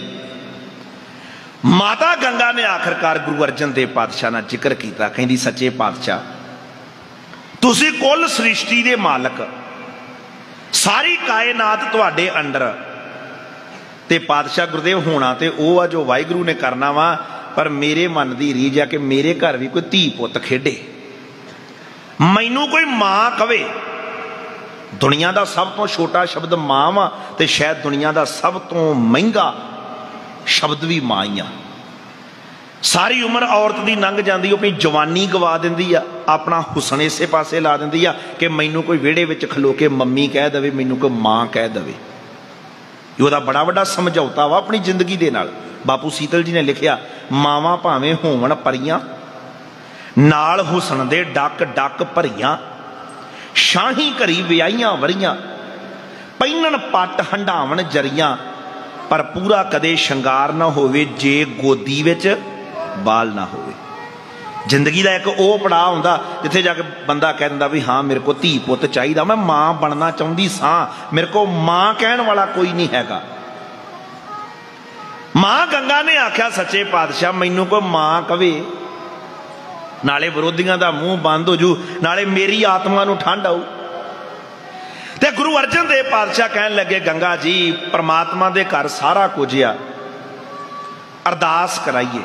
ਮਾਤਾ ਗੰਗਾ ਨੇ ਆਖਰਕਾਰ ਗੁਰੂ ਅਰਜਨ ਦੇਵ ਪਾਤਸ਼ਾਹ ਨਾਲ ਜ਼ਿਕਰ ਕੀਤਾ, ਕਹਿੰਦੀ ਸੱਚੇ ਪਾਤਸ਼ਾਹ ਤੁਸੀਂ ਕੁੱਲ ਸ੍ਰਿਸ਼ਟੀ ਦੇ ਮਾਲਕ, ਸਾਰੀ ਕਾਇਨਾਤ ਤੁਹਾਡੇ ਅੰਡਰ, ਤੇ ਪਾਤਸ਼ਾਹ ਗੁਰਦੇਵ ਹੋਣਾ ਤੇ ਉਹ ਆ ਜੋ ਵਾਹਿਗੁਰੂ ਨੇ ਕਰਨਾ ਵਾ, ਪਰ ਮੇਰੇ ਮਨ ਦੀ ਰੀਝ ਆ ਕਿ ਮੇਰੇ ਘਰ ਵੀ ਕੋਈ ਧੀ ਪੁੱਤ ਖੇਡੇ, ਮੈਨੂੰ ਕੋਈ ਮਾਂ ਕਵੇ दुनिया का सब तो छोटा शब्द मां वा ते शायद दुनिया का सब तो महंगा शब्द भी मां ही आ। सारी उम्र औरत की लंघ जाती, अपनी जवानी गवा देंदी आ, अपना हुसन इसे पासे ला देंदी आ कि मैनू कोई विहड़े विच खलो के मम्मी कह दे, मैनू कोई मां कह दे। ਉਹਦਾ बड़ा वड्डा समझौता वा अपनी जिंदगी दे नाल। बापू सीतल जी ने लिखिया, मावां भावें होवन परियां, नाल हुसन दे डक डक भरियां, शाही घरी विआहियां वरियां, पैनन पट हंडावन जरियां, पर पूरा कदे शंगार ना होवे जे गोदी विच बाल ना होवे। जिंदगी का एक वो पड़ाव हुंदा जिथे जाके बंदा कह दिंदा भी हाँ मेरे को धी पुत चाहिए, मैं मां बनना चाहती सा, मेरे को मां कहण वाला कोई नहीं हैगा। मां गंगा ने आख्या सच्चे पातशाह मैनू कोई मां कवे, नाले विरोधियों का मूँह बंद हो जू, नाले मेरी आत्मा नू ठंड आऊ। ते गुरु अर्जन देव पातशाह कहन लगे, गंगा जी परमात्मा दे घर सारा कुछ आ, अरदास कराइए।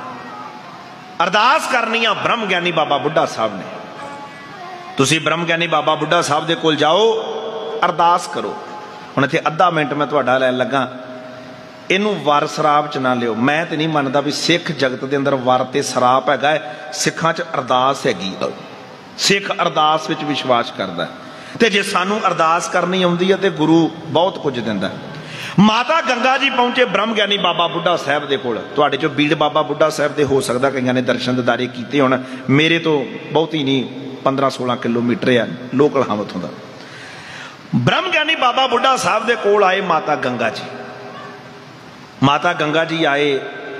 अरदास करनी आ ब्रह्म ज्ञानी बाबा बुढ़ा साहब ने। तुसी ब्रह्म ज्ञानी बाबा बुढ़ा साहब दे कोल जाओ, अरदास करो। हुण इत्थे अद्धा मिनट मैं तुहाडा लैण लगा, इनू वर शराब च ना लियो। मैं तो नहीं मनदा भी सिख जगत के अंदर वर ते शराब हैगा, सिखां च अरदास हैगी। सिख अरदास विच विश्वास करदा है, ते जे सानू अरदास करनी आउंदी है ते गुरु बहुत कुछ दिंदा है। माता गंगा जी पहुंचे ब्रह्म ज्ञानी बाबा बुढ़ा साहब दे कोल। तुहाडे चों बीड़ बाबा बुढ़ा साहब दे हो सकदा कईयां ने दर्शन दिदारे कीते होण, मेरे तो बहुत ही नहीं, पंद्रह सोलह किलोमीटर है लोकल हाँ उत्थों दा। ब्रह्म ज्ञानी बाबा बुढ़ा साहब दे कोल आए माता गंगा जी। माता गंगा जी आए,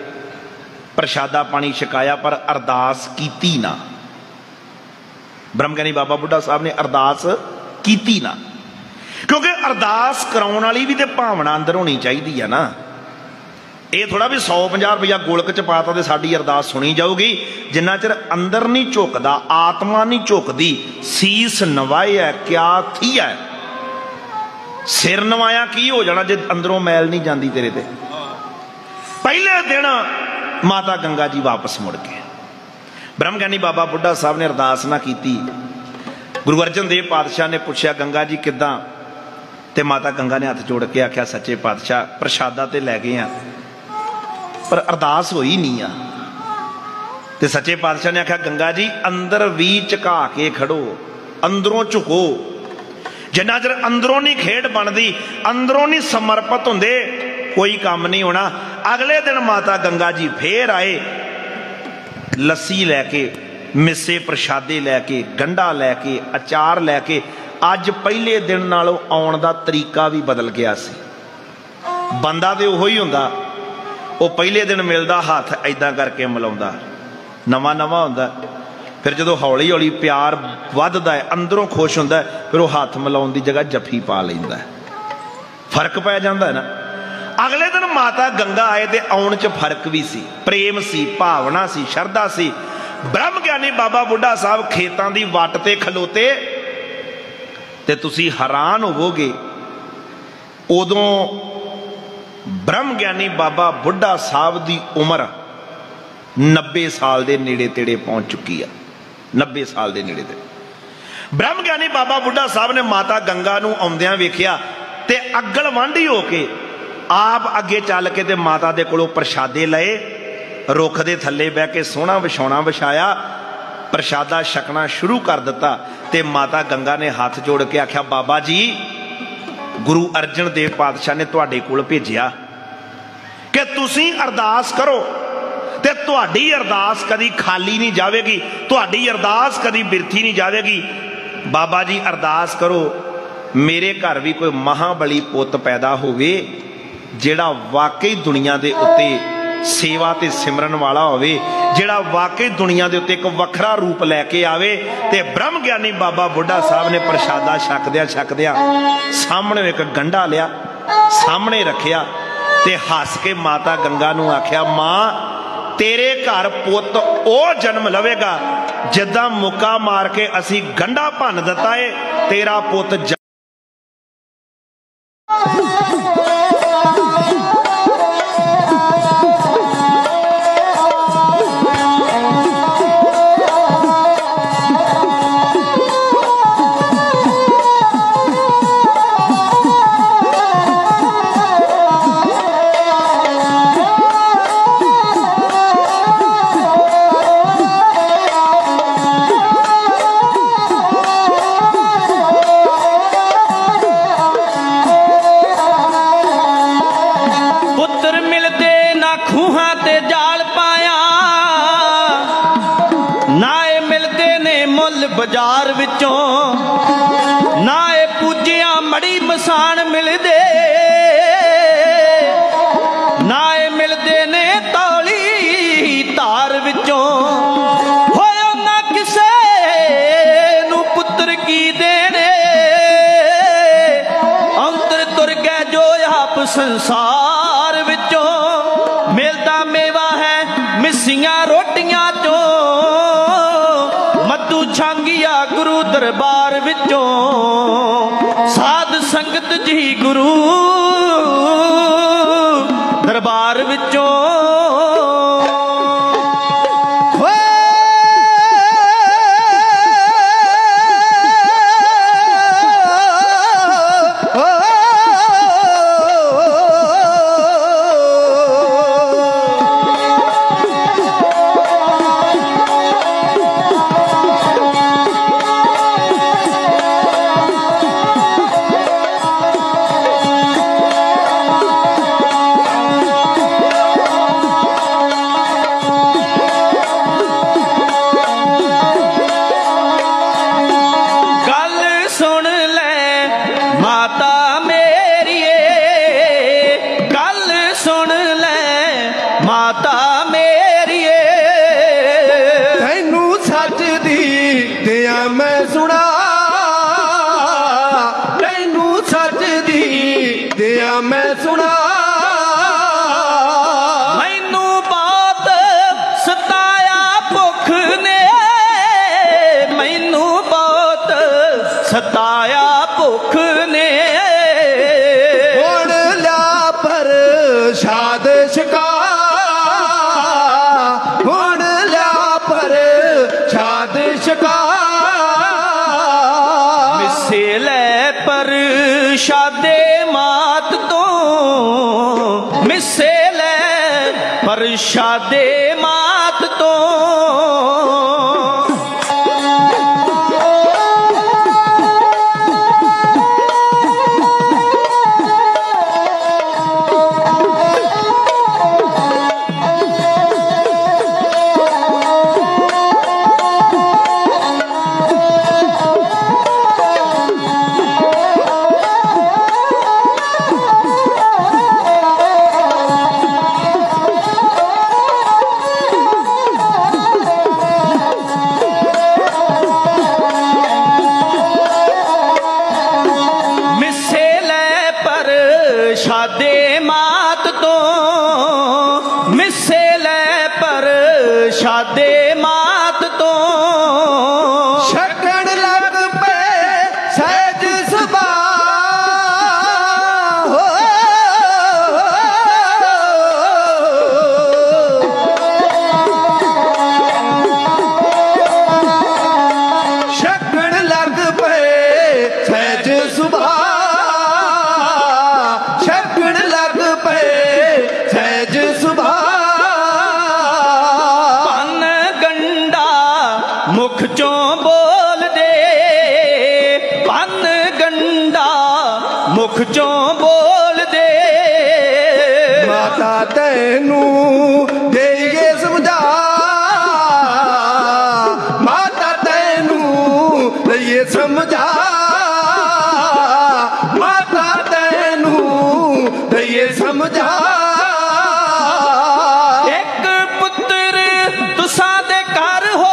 प्रशादा पानी छकाया, पर अरदास कीती ना। ब्रह्म ज्ञानी बाबा बुढ़ा साहब ने अरदास कीती ना, क्योंकि अरदास कराउण वाली भी तो भावना अंदर होनी चाहिए है ना। ये थोड़ा भी सौ पंजाह रुपया गोलक च पाता तो साड़ी अरदास सुनी जाऊगी, जिन्ना चिर अंदर नहीं झुकदा, आत्मा नहीं झुकदी। सीस नवाया क्या थी है, सिर नवाया की हो जाना जे अंदरों मैल नहीं जाती तेरे ते। पहले दिन माता गंगा जी वापस मुड़ गए। ब्रह्म ज्ञानी बाबा बुढ़ा साहब ने अरदास ना की। गुरु अर्जन देव पातशाह ने पूछा, गंगा जी किदां? ते माता गंगा ने हथ जोड़ के आख्या, सच्चे पातशाह प्रशादा ते लै गए हैं पर अरदास होई नहीं आ। ते सच्चे पातशाह ने आख्या, गंगा जी अंदर भी झुका के खड़ो, अंदरों झुको। जिन्ना चिर अंदरों नहीं खेड बनती, अंदरों नहीं समर्पित होंदे, कोई काम नहीं होना। अगले दिन माता गंगा जी फिर आए, लस्सी लैके, मिसे प्रशादे लैके, गंढा लैके, अचार लैके। अज पहले दिन नालों आउण दा तरीका भी बदल गया सी। बंदा तो उही हुंदा, वो पहले दिन मिलदा हाथ ऐदां करके मिलाउंदा, नवां नवां हुंदा। फिर जो हौली हौली प्यार वधदा है, अंदरों खुश हुंदा है, फिर वो हाथ मिलाउण दी जगह जफ्फी पा लैंदा है, फर्क पै जांदा है ना। अगले दिन माता गंगा आए तो आउण च फर्क भी सी, प्रेम सी, भावना सी, शरधा सी। ब्रह्म ज्ञानी बाबा बुढ़ा साहब खेतां दी वट ते खलोते ते तुसी हैरान होवोगे। उदों ब्रह्म ज्ञानी बाबा बुढ़ा साहब दी उम्र नब्बे साल दे नेड़े तेड़े पहुंच चुकी है, नब्बे साल दे नेड़े तेड़े। ब्रह्म ज्ञानी बाबा बुढ़ा साहब ने माता गंगा नूं आउंदियां वेखिया ते अग्गल वांढी होके आप अगे चल के ते माता दे कोलों प्रशादे लए, रुख दे थल्ले बह के सोहना विछाउणा विछाया, प्रशादा छकना शुरू कर दिता। ते माता गंगा ने हाथ जोड़ के आख्या, बाबा जी गुरु अर्जन देव पातशाह ने तुहाडे कोल भेजिया कि तुसीं अरदास करो ते तुहाडी अरदास कदी खाली नहीं जाएगी, तुहाडी अरदास कदी बिरथी नहीं जाएगी। बाबा जी अरदास करो मेरे घर भी कोई महाबली पुत पैदा होवे जिहड़ा वाकई दुनिया दे उत्ते सेवा ते सिमरन वाला होवे, जिहड़ा वाकई दुनिया दे उत्ते एक वखरा रूप लैके आवे। ते ब्रह्म ज्ञानी बाबा बुढ़ा साहब ने प्रशादा छकदिया छकदिया सामने एक गंढा लिया, सामने रखिया ते हस के माता गंगा नूं आख्या, मां तेरे घर पुत ओ जन्म लवेगा जिद्दां मुक्का मार के असी गंढा भन दिता है, तेरा पुत दरबार विचों ना ए पूजिया मड़ी मसान मिलदे ना ए मिलदे ने तौली धार विचों होया ना किसे नू पुत्र की देने अंतर तुर गए जो आप संसार विचों मिलदा मेवा है मिसियां रोटियां चों मधु छांगिया गुरु दरबार विचों साध संगत जी गुरु दरबार विचों मैं सुना मैनू बहुत सताया भुख ने मैनू बहुत सताया भुख ने हुण ला पर शाद शिका हुण ला पर शाद शिका मिसे ले पर शादे मात तो मिसे ले परशादे मात तो शादे मात तो मिसे ले पर शादे मात तो छकण लग पे सहज सुबा हो छकण लग पे सहज सुबा मुख चों बोल दे पन गंडा मुख चों बोल दे माता तैनू देइए समझा माता तैनू देइए समझा माता तैनू देइए समझा एक पुत्र तुसां दे घर हो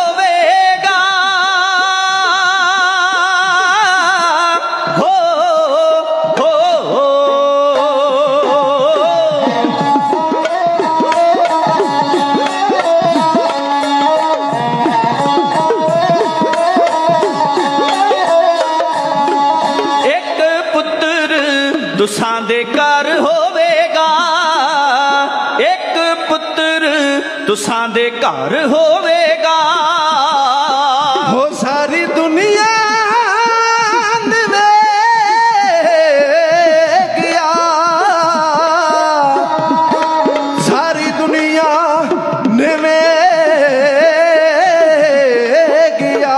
तुसां दे घर होवेगा एक पुत्र तुसां दे घर होवेगा हो सारी दुनिया गया सारी दुनिया निवे गया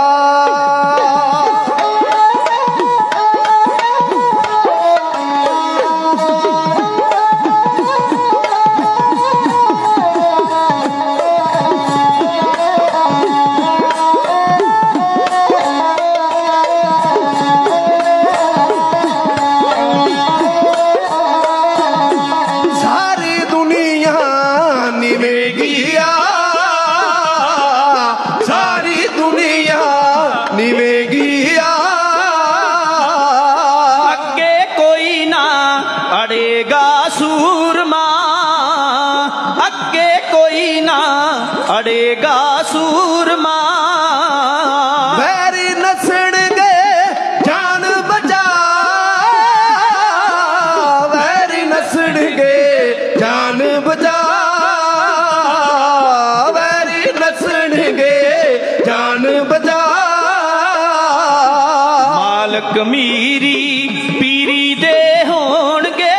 कमीरी पीरी दे होणगे,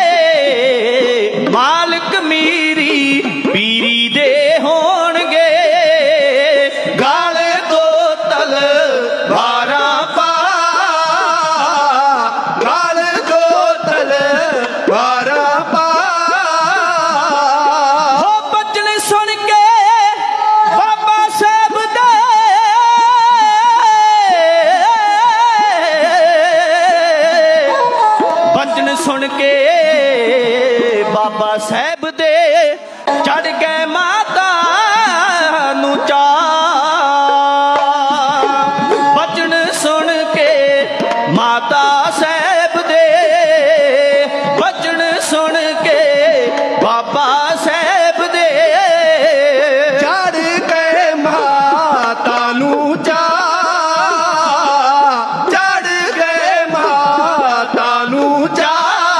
माल कमीरी पीरी दे होणगे, गाल दो तलवारां पा, गाल दो तलवारां पा। हो बचन सुन के बाबा साहब दे, बचन सुन के बाबा साहब दे चढ़ गए माता नू चा। बचन सुन के माता साहब दे, बचन सुन के बाबा साहब दे चढ़ गए माता नू चा, चढ़ गए माता नू चा,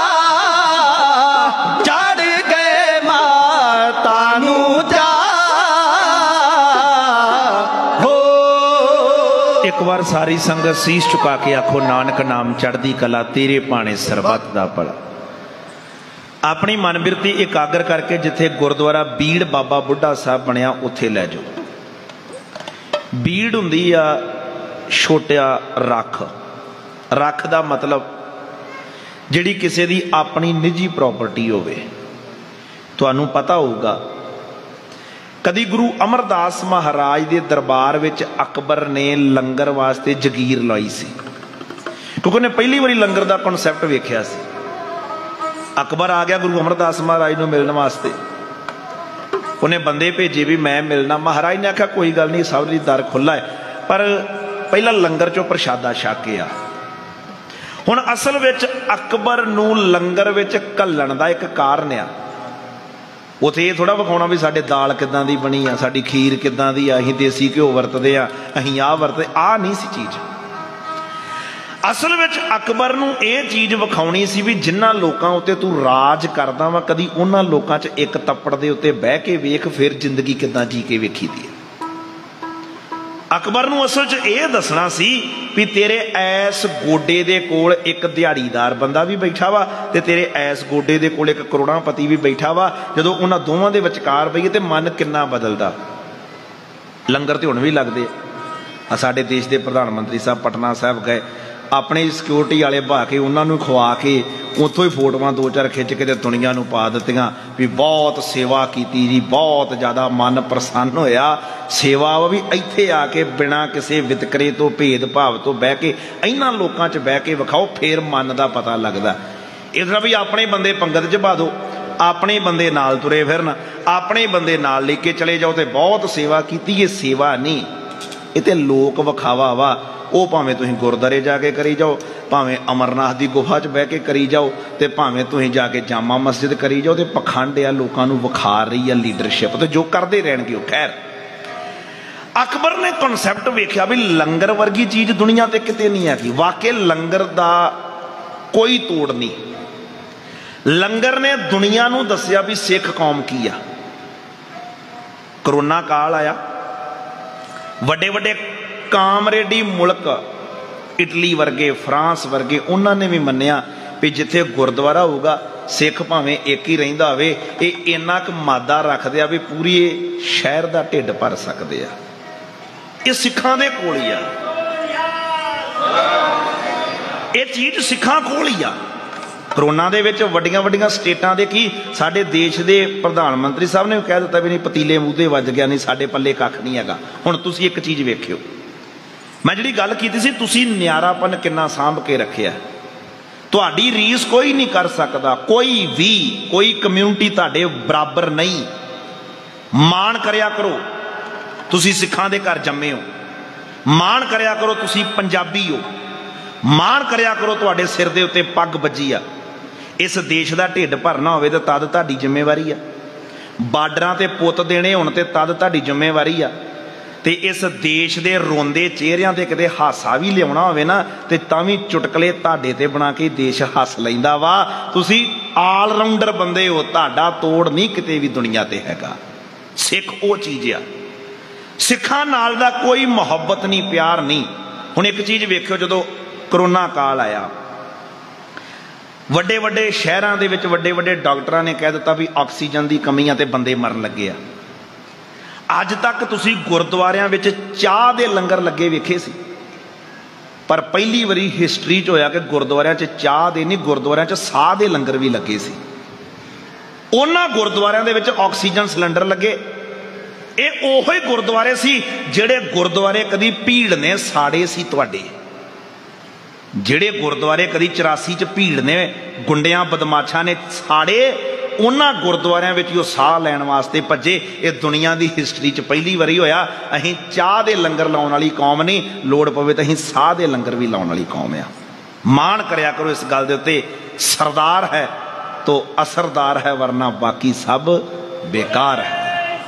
चढ़ गए माता नू चा। हो एक बार सारी संगत सीस चुका के आखो नानक नाम चढ़दी कला, तेरे पाने सरबत दा भला। अपनी मनबिरती एकागर करके जिथे गुरुद्वारा बीड़ बाबा बुढ़ा साहब बनया उत्थे लै जाओ। बीड़ हुंदी आ छोटा रख, रख दा मतलब जिहड़ी किसी दी अपनी निजी प्रॉपर्टी होवे। तुहानूं पता होगा कदी गुरु अमरदास महाराज दे दरबार विच अकबर ने लंगर वास्ते जगीर लाई सी, क्योंकि उन्हें पहली बारी लंगर दा कॉन्सैप्ट वेख्या सी। अकबर आ गया गुरु अमरदास महाराज नूं मिलण वास्ते, उन्हें बंदे भेजे भी मैं मिलना। महाराज ने आख्या कोई गल नहीं, सब दी दर खुला है, पर पहला लंगर चों प्रशादा छक के आ। हुण असल विच अकबर नूं लंगर विच घल्लण दा एक कारण आ, उत्थे ये थोड़ा विखाउणा भी साडे दाल किदां दी बनी आ, साडी खीर किदां दी आ, असीं देसी घ्यो वरतदे आ, असीं आ वरतदे आ नहीं सी चीज़। असल विच अकबर नूं ये चीज़ विखाउणी सी भी जिन्हां लोकां उत्ते तूं राज करदा वा, कदी उन्हां लोकां च एक तप्पड़ दे उत्ते बह के वेख, फिर जिंदगी किदां जी के वेखी दी है। अकबर नूं असल च ये दसना सी भी तेरे ऐस गोडे दे कोल एक दिहाड़ीदार बंदा भी बैठा वा, ते तेरे ऐस गोडे दे कोल एक करोड़ापति भी बैठा वा। जदों उन्हां दोवां दे विचकार पईए ते मन किन्ना बदलदा। लंगर ते हुण भी लगदे आ। साडे देश दे प्रधानमंत्री साहब पटना साहब गए, अपने सिक्योरिटी वाले बहा के उन्होंने खवा के उतों ही फोटोआं दो चार खिंच के दुनिया नूं पा दित्तियां भी बहुत सेवा की जी, बहुत ज़्यादा मन प्रसन्न होया। सेवा भी इत्थे आके बिना किसी वितकरे तो भेदभाव तो बह के इन्हां लोकां च बह के विखाओ, फिर मन का पता लगदा। इस तरह भी अपने बंदे पंगत च पा दो, अपने बंदे नाल तुरे फिरन, अपने बंदे नाल लेके चले जाओ तो बहुत सेवा की। ये सेवा नहीं, ये तो लोक विखावा वा। वो भावें तुसीं गुरद्वारे जाके करी जाओ, भावें अमरनाथ की गुफा च बह के करी जाओ, तो भावें तुसीं जाके जामा मस्जिद करी जाओ। तो पखंड आ लोगों को विखा रही है लीडरशिप, तो जो करते रहणगे वो। खैर अकबर ने कॉन्सैप्ट वेख्या भी लंगर वर्गी चीज़ दुनिया ते किते नहीं है। वाकई लंगर दा कोई तोड़ नहीं। लंगर ने दुनिया नूं दस्सिया भी सिख कौम की आ। करोना काल आया, वड्डे वड्डे कामरेडी मुल्क इटली वर्गे, फ्रांस वर्गे, उन्होंने भी मन्निया भी जिथे गुरुद्वारा होगा सिख भावें एक ही रहिंदा होवे, ये इन्ना क मादा रखदे आ भी पूरी शहर का ढिड भर सकते आ। ये सिखां दे कोल ही आ, ये चीज़ सिखां कोल ही आ। करोना दे विच वड्डियां वड्डियां स्टेटां दे की साडे देश दे प्रधानमंत्री साहब ने कह दिता भी नहीं पतीले मूँह ते वज गया, नहीं साडे पल्ले कख नहीं हैगा। हुण तुसीं एक चीज़ वेखिओ, मैं जिहड़ी गल कीती सी तुसीं न्यारापन किन्ना सांभ के रखिआ। तुहाडी रीस कोई नहीं कर सकदा, कोई भी कोई कम्यूनिटी तुहाडे बराबर नहीं। माण करिया करो तुसीं सिखां दे घर जम्मे हो, माण करिया करो तुसीं पंजाबी हो, माण करिया करो तुहाडे सिर दे उत्ते पग बजी आ। इस देश का ढिड भरना होवे तां तद तुहाडी जिम्मेवारी आ। बार्डरां ते पुत देने होण ते तद तुहाडी जिम्मेवारी आ। ते इस देश के रोंदे चेहरिਆਂ ते किते हासा भी लियाउणा होवे ना ते तां भी चुटकले तुहाडे ते बना के देश हस लैंदा वा। तुसीं आल राउंडर बंदे हो, तुहाडा तोड़ नहीं किते भी दुनिया ते हैगा। सिख वो चीज़ आ, सिखां नाल दा कोई मुहब्बत नहीं, प्यार नहीं। हुण एक चीज़ वेखिओ, जदों करोना काल आया, ਵੱਡੇ ਵੱਡੇ ਸ਼ਹਿਰਾਂ ਦੇ ਵਿੱਚ ਵੱਡੇ ਵੱਡੇ ਡਾਕਟਰਾਂ ਨੇ ਕਹਿ ਦਿੱਤਾ ਵੀ ਆਕਸੀਜਨ ਦੀ ਕਮੀ ਆ ਤੇ ਬੰਦੇ ਮਰਨ ਲੱਗੇ ਆ। ਅੱਜ ਤੱਕ ਤੁਸੀਂ ਗੁਰਦੁਆਰਿਆਂ ਵਿੱਚ ਚਾਹ ਦੇ ਲੰਗਰ ਲੱਗੇ ਵੇਖੇ ਸੀ, ਪਰ ਪਹਿਲੀ ਵਾਰੀ ਹਿਸਟਰੀ 'ਚ ਹੋਇਆ ਕਿ ਗੁਰਦੁਆਰਿਆਂ 'ਚ ਚਾਹ ਦੇ ਨਹੀਂ, ਗੁਰਦੁਆਰਿਆਂ 'ਚ ਸਾਹ ਦੇ ਲੰਗਰ ਵੀ ਲੱਗੇ ਸੀ। ਉਹਨਾਂ ਗੁਰਦੁਆਰਿਆਂ ਦੇ ਵਿੱਚ ਆਕਸੀਜਨ ਸਿਲੰਡਰ ਲੱਗੇ। ਇਹ ਉਹੋ ਹੀ ਗੁਰਦੁਆਰੇ ਸੀ ਜਿਹੜੇ ਗੁਰਦੁਆਰੇ ਕਦੀ ਭੀੜ ਨੇ ਸਾੜੇ ਸੀ ਤੁਹਾਡੇ, ਜਿਹੜੇ ਗੁਰਦੁਆਰੇ ਕਦੀ ਚੁਰਾਸੀ 'ਚ ਭੀੜ ਨੇ ਗੁੰਡਿਆਂ ਬਦਮਾਸ਼ਾਂ ਨੇ ਸਾੜੇ, ਉਹਨਾਂ ਗੁਰਦੁਆਰਿਆਂ ਵਿੱਚ ਉਹ ਸਾਹ ਲੈਣ ਵਾਸਤੇ ਭੱਜੇ। ਇਹ ਦੁਨੀਆ ਦੀ ਹਿਸਟਰੀ 'ਚ ਪਹਿਲੀ ਵਾਰੀ ਹੋਇਆ। ਅਸੀਂ ਚਾਹ ਦੇ ਲੰਗਰ ਲਾਉਣ ਵਾਲੀ ਕੌਮ ਨਹੀਂ, ਲੋੜ ਪਵੇ ਤਾਂ ਅਸੀਂ ਸਾਹ ਦੇ ਲੰਗਰ ਵੀ ਲਾਉਣ ਵਾਲੀ ਕੌਮ ਆ। ਮਾਣ ਕਰਿਆ ਕਰੋ ਇਸ ਗੱਲ ਦੇ ਉੱਤੇ। ਸਰਦਾਰ ਹੈ ਤੋ ਅਸਰਦਾਰ ਹੈ, ਵਰਨਾ ਬਾਕੀ ਸਭ ਬੇਕਾਰ ਹੈ।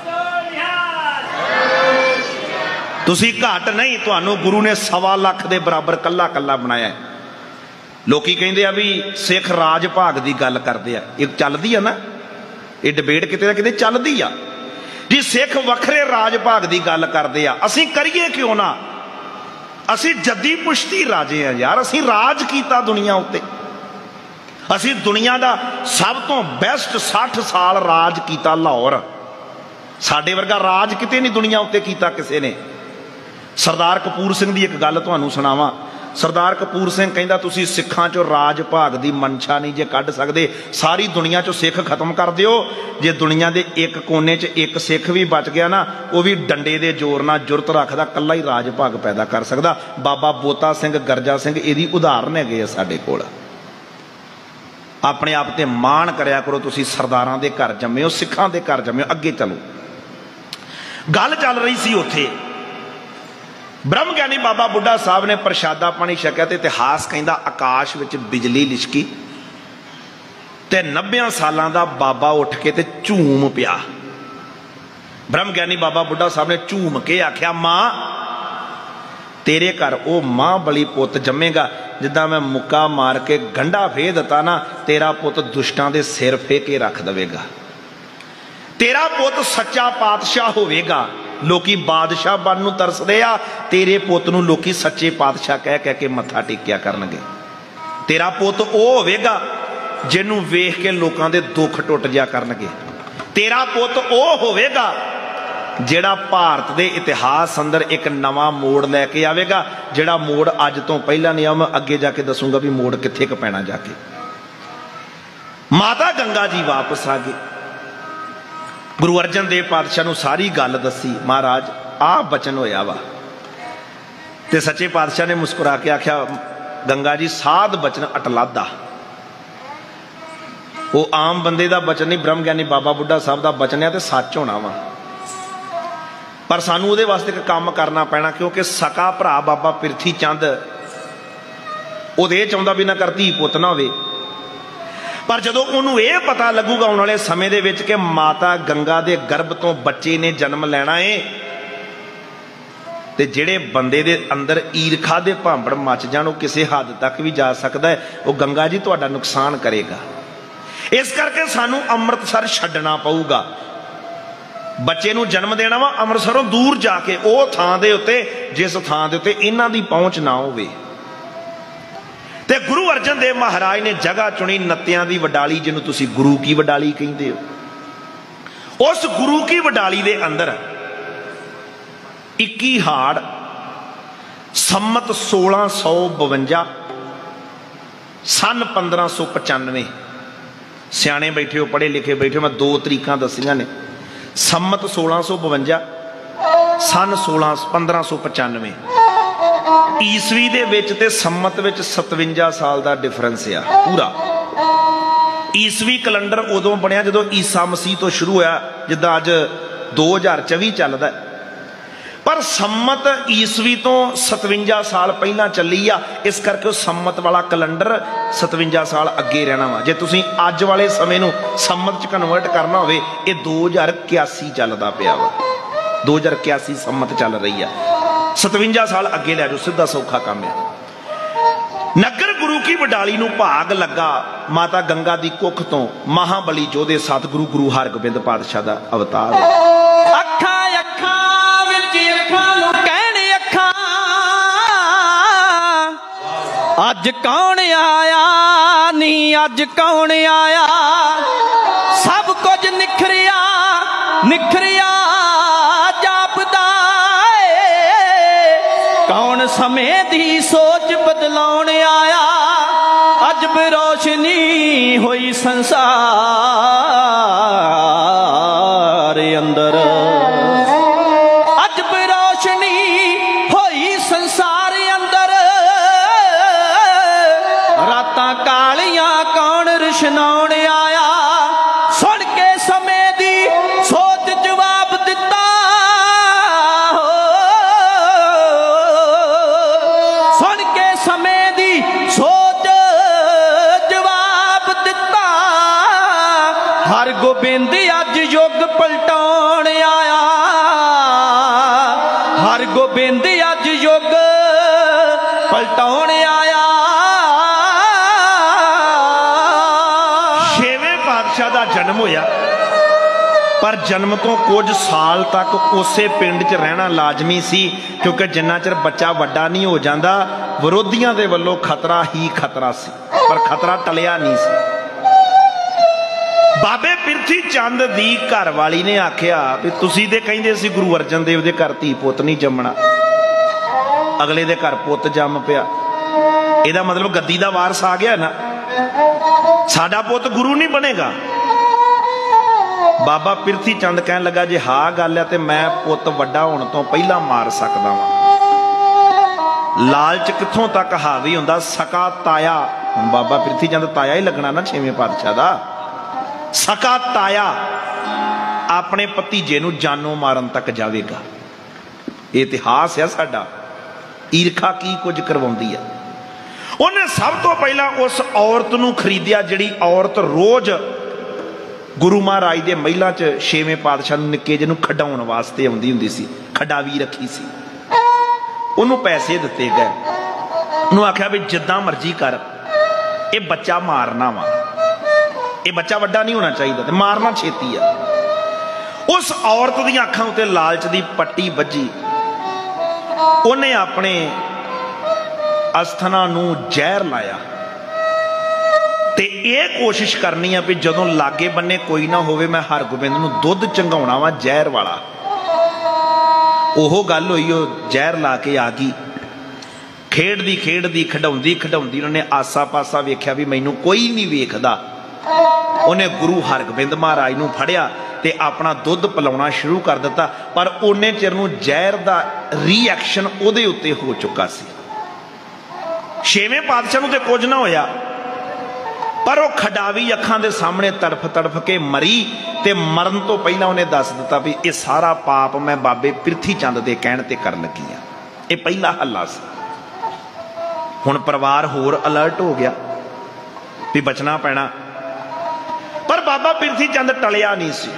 ਤੁਸੀਂ ਘੱਟ ਨਹੀਂ, ਤੁਹਾਨੂੰ ਗੁਰੂ ਨੇ ਸਵਾ ਲੱਖ ਦੇ ਬਰਾਬਰ ਕੱਲਾ ਕੱਲਾ ਬਣਾਇਆ। ਲੋਕੀ ਕਹਿੰਦੇ ਆ ਵੀ ਸਿੱਖ ਰਾਜ ਭਾਗ ਦੀ ਗੱਲ ਕਰਦੇ ਆ, ਇਹ ਚੱਲਦੀ ਆ ਨਾ, ਇਹ ਡਿਬੇਟ ਕਿਤੇ ਨਾ ਕਿਤੇ ਚੱਲਦੀ ਆ ਜੀ। ਸਿੱਖ ਵੱਖਰੇ ਰਾਜ ਭਾਗ ਦੀ ਗੱਲ ਕਰਦੇ ਆ, ਅਸੀਂ ਕਰੀਏ ਕਿਉਂ ਨਾ? ਅਸੀਂ ਜੱਦੀ ਪੁਸ਼ਤੀ ਰਾਜੇ ਆ ਯਾਰ, ਅਸੀਂ ਰਾਜ ਕੀਤਾ ਦੁਨੀਆ ਉੱਤੇ। ਅਸੀਂ ਦੁਨੀਆ ਦਾ ਸਭ ਤੋਂ ਬੈਸਟ ਸੱਠ ਸਾਲ ਰਾਜ ਕੀਤਾ ਲਾਹੌਰ। ਸਾਡੇ ਵਰਗਾ ਰਾਜ ਕਿਤੇ ਨਹੀਂ ਦੁਨੀਆ ਉੱਤੇ ਕੀਤਾ ਕਿਸੇ ਨੇ। ਸਰਦਾਰ ਕਪੂਰ ਸਿੰਘ ਦੀ ਇੱਕ ਗੱਲ ਤੁਹਾਨੂੰ ਸੁਣਾਵਾਂ। ਸਰਦਾਰ ਕਪੂਰ ਸਿੰਘ ਕਹਿੰਦਾ ਤੁਸੀਂ ਸਿੱਖਾਂ 'ਚੋਂ ਰਾਜ ਭਾਗ ਦੀ ਮਨਸ਼ਾ ਨਹੀਂ ਜੇ ਕੱਢ ਸਕਦੇ, ਸਾਰੀ ਦੁਨੀਆ 'ਚੋਂ ਸਿੱਖ ਖਤਮ ਕਰ ਦਿਓ। ਜੇ ਦੁਨੀਆ ਦੇ ਇੱਕ ਕੋਨੇ 'ਚ ਇੱਕ ਸਿੱਖ ਵੀ ਬਚ ਗਿਆ ਨਾ, ਉਹ ਵੀ ਡੰਡੇ ਦੇ ਜ਼ੋਰ ਨਾਲ ਜੁਰਤ ਰੱਖਦਾ, ਕੱਲਾ ਹੀ ਰਾਜ ਭਾਗ ਪੈਦਾ ਕਰ ਸਕਦਾ। ਬਾਬਾ ਬੋਤਾ ਸਿੰਘ, ਗਰਜਾ ਸਿੰਘ ਇਹਦੀ ਉਦਾਹਰਨ ਹੈਗੇ ਆ ਸਾਡੇ ਕੋਲ। ਆਪਣੇ ਆਪ ਤੇ ਮਾਣ ਕਰਿਆ ਕਰੋ, ਤੁਸੀਂ ਸਰਦਾਰਾਂ ਦੇ ਘਰ ਜੰਮੇ ਹੋ, ਸਿੱਖਾਂ ਦੇ ਘਰ ਜੰਮੇ ਹੋ। ਅੱਗੇ ਚਲੋ, ਗੱਲ ਚੱਲ ਰਹੀ ਸੀ ਉੱਥੇ ਬ੍ਰਹਮ ਗਿਆਨੀ ਬਾਬਾ ਬੁੱਢਾ ਸਾਹਿਬ ਨੇ ਪ੍ਰਸ਼ਾਦਾ ਪਾਣੀ ਛਕਿਆ ਤੇ ਇਤਿਹਾਸ ਕਹਿੰਦਾ ਆਕਾਸ਼ ਵਿੱਚ ਬਿਜਲੀ ਲਿਸ਼ਕੀ ਤੇ ਨੱਬਿਆਂ ਸਾਲਾਂ ਦਾ ਬਾਬਾ ਉੱਠ ਕੇ ਤੇ ਝੂਮ ਪਿਆ। ਬ੍ਰਹਮ ਗਿਆਨੀ ਬਾਬਾ ਬੁੱਢਾ ਸਾਹਿਬ ਨੇ ਝੂਮ ਕੇ ਆਖਿਆ, ਮਾਂ ਤੇਰੇ ਘਰ ਉਹ ਮਾਂ ਬਲੀ ਪੁੱਤ ਜੰਮੇਗਾ, ਜਿੱਦਾਂ ਮੈਂ ਮੁੱਕਾ ਮਾਰ ਕੇ ਗੰਢਾ ਫੇਰ ਦਿੱਤਾ ਨਾ, ਤੇਰਾ ਪੁੱਤ ਦੁਸ਼ਟਾਂ ਦੇ ਸਿਰ ਫੇ ਕੇ ਰੱਖ ਦੇਵੇਗਾ। ਤੇਰਾ ਪੁੱਤ ਸੱਚਾ ਪਾਤਸ਼ਾਹ ਹੋਵੇਗਾ। ਲੋਕੀ ਬਾਦਸ਼ਾਹ ਬਣਨ ਨੂੰ ਤਰਸਦੇ ਆ, ਤੇਰੇ ਪੁੱਤ ਨੂੰ ਲੋਕੀ ਸੱਚੇ ਪਾਤਸ਼ਾਹ ਕਹਿ ਕਹਿ ਕੇ ਮੱਥਾ ਟੇਕਿਆ ਕਰਨਗੇ। ਤੇਰਾ ਪੁੱਤ ਉਹ ਹੋਵੇਗਾ ਜਿਹਨੂੰ ਵੇਖ ਕੇ ਲੋਕਾਂ ਦੇ ਦੁੱਖ ਟੁੱਟ ਜਾ ਕਰਨਗੇ। ਤੇਰਾ ਪੁੱਤ ਉਹ ਹੋਵੇਗਾ ਜਿਹੜਾ ਭਾਰਤ ਦੇ ਇਤਿਹਾਸ ਅੰਦਰ ਇੱਕ ਨਵਾਂ ਮੋੜ ਲੈ ਕੇ ਆਵੇਗਾ, ਜਿਹੜਾ ਮੋੜ ਅੱਜ ਤੋਂ ਪਹਿਲਾਂ ਨਹੀਂ ਆ। ਮੈਂ ਅੱਗੇ ਜਾ ਕੇ ਦੱਸੂਗਾ ਵੀ ਮੋੜ ਕਿੱਥੇ ਕੁ ਪੈਣਾ ਜਾ ਕੇ। ਮਾਤਾ ਗੰਗਾ ਜੀ ਵਾਪਸ ਆ ਗਏ। ਗੁਰੂ ਅਰਜਨ ਦੇਵ ਪਾਤਸ਼ਾਹ ਨੂੰ ਸਾਰੀ ਗੱਲ ਦੱਸੀ, ਮਹਾਰਾਜ ਆਹ ਬਚਨ ਹੋਇਆ ਵਾ। ਤੇ ਸੱਚੇ ਪਾਤਸ਼ਾਹ ਨੇ ਮੁਸਕਰਾ ਕੇ ਆਖਿਆ, ਗੰਗਾ ਜੀ ਸਾਧ ਬਚਨ ਅਟਲਾਦਾ। ਉਹ ਆਮ ਬੰਦੇ ਦਾ ਬਚਨ ਨਹੀਂ, ਬ੍ਰਹਮ ਗਿਆਨੀ ਬਾਬਾ ਬੁੱਢਾ ਸਾਹਿਬ ਦਾ ਬਚਨ ਹੈ ਤੇ ਸੱਚ ਹੋਣਾ ਵਾ। ਪਰ ਸਾਨੂੰ ਉਹਦੇ ਵਾਸਤੇ ਇੱਕ ਕੰਮ ਕਰਨਾ ਪੈਣਾ, ਕਿਉਂਕਿ ਸਕਾ ਭਰਾ ਬਾਬਾ ਪਿਰਥੀ ਚੰਦ ਉਹਦੇ ਇਹ ਚਾਹੁੰਦਾ ਵੀ ਨਾ ਕਰ ਧੀ ਪੁੱਤ ਨਾ ਹੋਵੇ। ਪਰ ਜਦੋਂ ਉਹਨੂੰ ਇਹ ਪਤਾ ਲੱਗੂਗਾ ਆਉਣ ਵਾਲੇ ਸਮੇਂ ਦੇ ਵਿੱਚ ਕਿ ਮਾਤਾ ਗੰਗਾ ਦੇ ਗਰਭ ਤੋਂ ਬੱਚੇ ਨੇ ਜਨਮ ਲੈਣਾ ਏ, ਤੇ ਜਿਹੜੇ ਬੰਦੇ ਦੇ ਅੰਦਰ ਈਰਖਾ ਦੇ ਭਾਂਬੜ ਮੱਚ ਜਾਣ, ਉਹ ਕਿਸੇ ਹੱਦ ਤੱਕ ਵੀ ਜਾ ਸਕਦਾ ਹੈ। ਉਹ ਗੰਗਾ ਜੀ ਤੁਹਾਡਾ ਨੁਕਸਾਨ ਕਰੇਗਾ। ਇਸ ਕਰਕੇ ਸਾਨੂੰ ਅੰਮ੍ਰਿਤਸਰ ਛੱਡਣਾ ਪਊਗਾ। ਬੱਚੇ ਨੂੰ ਜਨਮ ਦੇਣਾ ਵਾ ਅੰਮ੍ਰਿਤਸਰੋਂ ਦੂਰ ਜਾ ਕੇ, ਉਹ ਥਾਂ ਦੇ ਉੱਤੇ ਜਿਸ ਥਾਂ ਦੇ ਉੱਤੇ ਇਹਨਾਂ ਦੀ ਪਹੁੰਚ ਨਾ ਹੋਵੇ। ਤੇ ਗੁਰੂ ਅਰਜਨ ਦੇਵ ਮਹਾਰਾਜ ਨੇ ਜਗ੍ਹਾ ਚੁਣੀ ਨੱਤਿਆਂ ਦੀ ਵਡਾਲੀ, ਜਿਹਨੂੰ ਤੁਸੀਂ ਗੁਰੂ ਕੀ ਵਡਾਲੀ ਕਹਿੰਦੇ ਹੋ। ਉਸ ਗੁਰੂ ਕੀ ਵਡਾਲੀ ਦੇ ਅੰਦਰ ਇੱਕੀ ਹਾੜ ਸੰਮਤ ਸੋਲਾਂ ਸੌ ਬਵੰਜਾ ਸਨ ਪੰਦਰਾਂ ਸੌ ਪਚਾਨਵੇਂ, ਸਿਆਣੇ ਬੈਠੇ ਹੋ, ਪੜ੍ਹੇ ਲਿਖੇ ਬੈਠੇ ਹੋ, ਮੈਂ ਦੋ ਤਰੀਕਾਂ ਦੱਸੀਆਂ ਨੇ। ਸੰਮਤ ਸੋਲਾਂ ਸੌ ਬਵੰਜਾ ਸਨ ਸੋਲਾਂ ਪੰਦਰਾਂ ਸੌ ਪਚਾਨਵੇਂ ਈਸਵੀ ਦੇ ਵਿੱਚ ਤੇ ਸੰਮਤ ਵਿੱਚ ਸਤਵੰਜਾ ਸਾਲ ਦਾ ਡਿਫਰੈਂਸ ਆ ਪੂਰਾ। ਈਸਵੀ ਕੈਲੰਡਰ ਉਦੋਂ ਬਣਿਆ ਜਦੋਂ ਈਸਾ ਮਸੀਹ ਤੋਂ ਸ਼ੁਰੂ ਹੋਇਆ, ਜਿੱਦਾਂ ਅੱਜ ਦੋ ਹਜ਼ਾਰ ਚੌਵੀ ਚੱਲਦਾ। ਪਰ ਸੰਮਤ ਈਸਵੀ ਤੋਂ ਸਤਵੰਜਾ ਸਾਲ ਪਹਿਲਾਂ ਚੱਲੀ ਆ, ਇਸ ਕਰਕੇ ਉਹ ਸੰਮਤ ਵਾਲਾ ਕੈਲੰਡਰ ਸਤਵੰਜਾ ਸਾਲ ਅੱਗੇ ਰਹਿਣਾ ਵਾ। ਜੇ ਤੁਸੀਂ ਅੱਜ ਵਾਲੇ ਸਮੇਂ ਨੂੰ ਸੰਮਤ 'ਚ ਕਨਵਰਟ ਕਰਨਾ ਹੋਵੇ, ਇਹ ਦੋ ਹਜ਼ਾਰ ਇਕਿਆਸੀ ਚੱਲਦਾ ਪਿਆ ਵਾ। ਦੋ ਹਜ਼ਾਰ ਇਕਿਆਸੀ ਸੰਮਤ ਚੱਲ ਰਹੀ ਆ, ਸਤਵੰਜਾ ਸਾਲ ਅੱਗੇ ਲੈ ਜਾਓ, ਸਿੱਧਾ ਸੌਖਾ ਕੰਮ ਆ। ਨਗਰ ਗੁਰੂ ਕੀ ਵਡਾਲੀ ਨੂੰ ਭਾਗ ਲੱਗਾ ਮਾਤਾ ਗੰਗਾ ਦੀ ਕੁੱਖ ਤੋਂ ਮਹਾਬਲੀ ਯੋਧੇ ਸਤਿਗੁਰੂ ਗੁਰੂ ਹਰਗੋਬਿੰਦ ਪਾਤਸ਼ਾਹ ਦਾ ਅਵਤਾਰ। ਅੱਖਾਂ ਅੱਖਾਂ ਵਿੱਚ ਅੱਖਾਂ ਨੂੰ ਕਹਿਣ ਅੱਖਾਂ अज कौन आया नी अज कौन आया, सब कुछ निखरिया निखरिया जापदा कौन समय दी सोच बदलाउण आया। अजब रोशनी होई संसार अंदर, अजब रोशनी होई संसार अंदर, रातां कालियां कौन रुशनाउण आया। सुन के समय दी सोच जवाब दिता, सुन के समय दी सोच जवाब दिता। हर गोबिंद अज युग पलटाउण आया, हर गोबिंद अज युग पलटाउण आया। जन्म होया पर जन्म तो कुछ साल तक उसे पिंड च रहना लाजमी सी, क्योंकि जिन्ना चिर बच्चा वड्डा नहीं हो जाता विरोधियों के वलों खतरा ही खतरा सी, पर खतरा टलिया नहीं सी। बाबे पिरथी चंद दी घर वाली ने आख्या भी तुसी ते कहिंदे सी गुरु अर्जन देव दे घर धी पुत नहीं जमना, अगले दे घर पुत जम पिया, इहदा मतलब गद्दी दा वारस आ गया ना, साडा पुत गुरु नहीं बनेगा। बाबा पिरथी चंद कह लगा जे हाँ गल है तो मैं पुत वड्डा होने तो पहला मार सकदा वां। लालच कित्थों तक हावी हुंदा, सका ताया, बाबा पिरथी चंद ताया ही लगना ना छेवें पातशाह दा, सका ताया अपने भतीजे नूं जानों मारन तक जावेगा। इतिहास है साडा, ईरखा की कुछ करवाउंदी है। उन्हें सब तो पहला उस औरत नूं खरीदिया जिहड़ी औरत रोज गुरु महाराज के महिला च छेवें पातशाह निक्के जिन्हों खडाउण वास्ते आउंदी हुंदी सी, खडावी रखी सी, उन्होंने पैसे दिते गए, उन्होंने आख्या भी जिद्दां मर्जी कर, ये बच्चा मारना वा, ये बच्चा वड्डा नहीं होना चाहिए, तो मारना छेती है। उस औरत दी अखां उत्ते लालच दी पट्टी बजी, उन्हें अपने अस्थना नूं जहर लाया ते ये कोशिश करनी है भी जदों लागे बन्ने कोई ना होवे मैं हरगोबिंद नूं दुध चंगाउणा वा जहर वाला। ओहो गल होई, ओ जहर ला के आ गई, खेडदी खेडदी खडाउंदी खडाउंदी उन्होंने आसा पासा वेख्या भी मैनूं कोई नहीं वेखदा। उन्हें गुरु हरगोबिंद महाराज नूं फड़िया ते अपना दुध पिलाउणा शुरू कर दिता, पर उन्ने चिर नूं जहर दा रिएक्शन उहदे उत्ते हो चुका सी। छेवें पातशाह नूं ते कुछ ना होया, पर वह खडावी अखां दे सामने तड़फ तड़फ के मरी, ते मरन तो पहला उन्हें दस दिता भी ये सारा पाप मैं बाबे पिरथी चंद दे कहण ते कर लगी हां। ये पहला हल्ला सी। हुण परिवार होर अलर्ट हो गया भी बचना पैना, पर बाबा पिरथी चंद टलिया नहीं सी।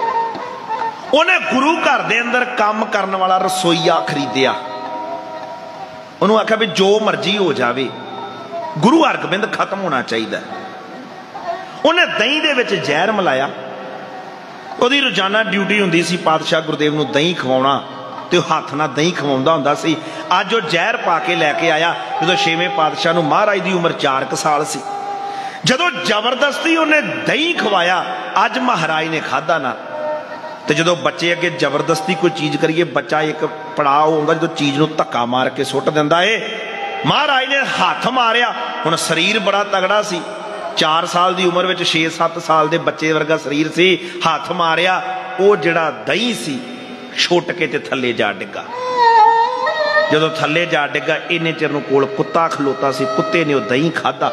उन्हें गुरु घर दे अंदर काम करने वाला रसोईया खरीदिया, उन्होंने आख्या भी जो मर्जी हो जाए गुरु हरगोबिंद खत्म होना चाहिए। उन्हें दही दे विच जहर मिलाया, उहदी रोजाना ड्यूटी हुंदी सी पातशाह गुरदेव नूं दही खवाउणा, ते हाथ नाल दही खवाउंदा हुंदा सी। अज वो जहर पा के लैके आया जदों छेवें पातशाह नूं महाराज दी उम्र चार क साल सी। जदों जबरदस्ती उन्हें दही खवाया, अज महाराज ने खाधा ना, तो जो बच्चे अगे जबरदस्ती कोई चीज़ करिए, बच्चा एक पड़ाव आउंदा जो चीज़ नूं धक्का मार के सुट दिंदा है। महाराज ने हाथ मारिया, हुण शरीर बड़ा तगड़ा सी, चार साल की उम्र में छे सत्त साल के बच्चे वर्गा शरीर से, हाथ मारिया, वो जिहड़ा दही सी छुट के ते थले जा डिग्गा। जदों थले जा डिग्गा, इन्ने चिर नूं कोल कुत्ता खलोता सी, कुत्ते ने वो दही खाधा,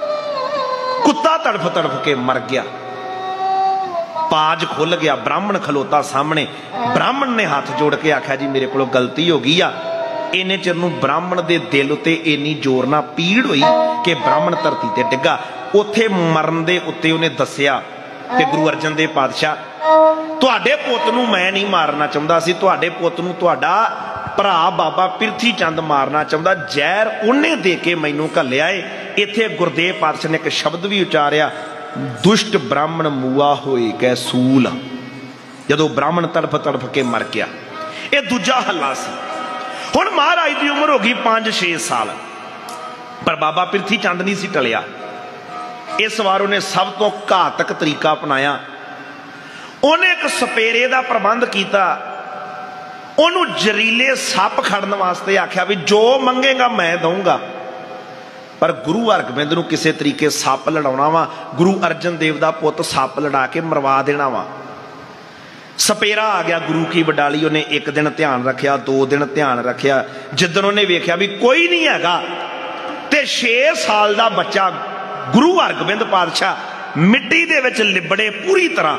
कुत्ता तड़फ तड़फ के मर गया। पाज खुल गया, ब्राह्मण खलोता सामने, ब्राह्मण ने हाथ जोड़ के आख्या जी मेरे को गलती हो गई आ। इन्ने चिर नूं ब्राह्मण के दिल उत्ते इन्नी जोर नाल पीड़ हुई कि ब्राह्मण धरती ते डिग्गा। उत्थे मरन दे उत्ते उन्हें दस्सिया कि गुरु अर्जन देव पातशाह तुहाडे पुत नूं मैं नहीं मारना चाहुंदा सी, तुहाडे पुत नूं तुहाडा भरा बाबा पिरथी चंद मारना चाहुंदा, जहर उन्हें दे के मैनूं घल्लिया है। इत्थे गुरदेव पातशाह ने एक शब्द भी उचारिया, दुष्ट ब्राह्मण मुआ होए कै सूल। जदों ब्राह्मण तड़फ तड़फ के मर गया, यह दूजा हल्ला सी। हुण महाराज की उम्र हो गई पांच छे साल, पर बाबा प्रिथी चंद नहीं सी टलिया। इस बार उन्हें सब तो घातक तरीका अपनाया। उन्हें एक सपेरे का प्रबंध किया, उन्होंने जरीले सप खड़न वास्ते आख्या भी जो मंगेगा मैं दूंगा। पर गुरु हरगोबिंद नूं किसी तरीके सप लड़ाउणा वा, गुरु अर्जन देव का पुत सप लड़ा के मरवा देना वा। सपेरा आ गया गुरु की वडाली, उन्हें एक दिन ध्यान रखिया, दो दिन ध्यान रखिया। जिदन उन्हें वेख्या भी कोई नहीं हैगा ते छे साल का बच्चा गुरु हरगोबिंद पातशाह मिट्टी दे विच लिबड़े पूरी तरह।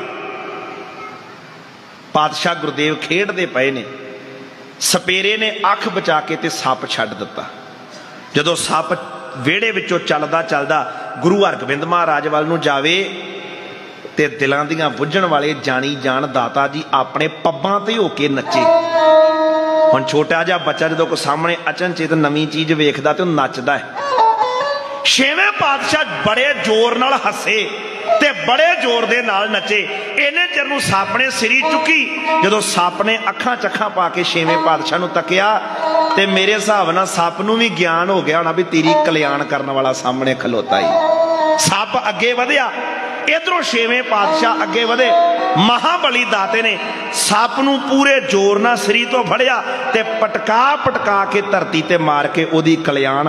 पातशाह गुरदेव खेडदे पए ने, सपेरे ने अख बचा के ते सप छड्ड दिता। जदों सप वेड़े विचों चलदा चलदा गुरु हरगोबिंद महाराज वाल नूं जावे ते दिलां दियां बुझण वाले जानी जान दाता जी अपने पब्बां ते होके नचे। हुण छोटा जिहा बच्चा जदों कोई सामने अचनचेत नवीं चीज़ वेखदा ते नचदा है। छेवें पातशाह बड़े जोर नाल हसे ते बड़े जोर दे नाल नचे। इन्ने चिर नूं सप ने सिरी चुकी। जदों सप ने अखां चखां पा के छेवें पातशाह नूं तकिया ते मेरे हिसाब नाल सप नूं भी ज्ञान हो गया होना भी तेरी कल्याण करन वाला सामने खलोता ही। सप अगे वधिया, इधरों छेवें पातशाह अगे वधे। महाबली दाते ने सप नूं पूरे जोर नाल सिरी तो फड़िया ते पटका पटका के धरती ते मार के ओदी कल्याण।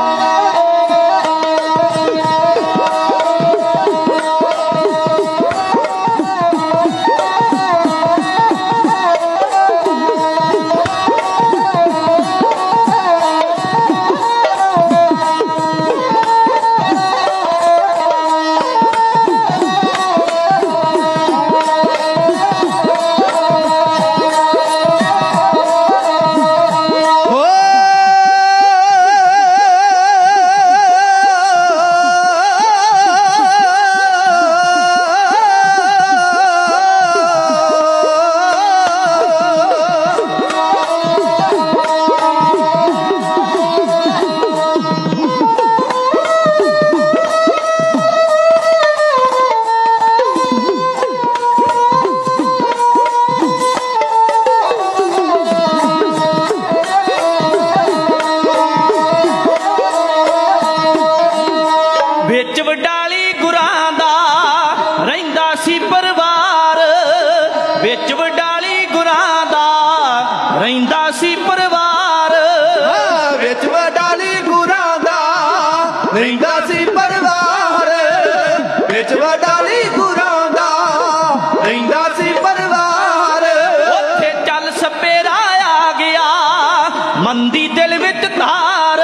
मंदी दिल विच धार,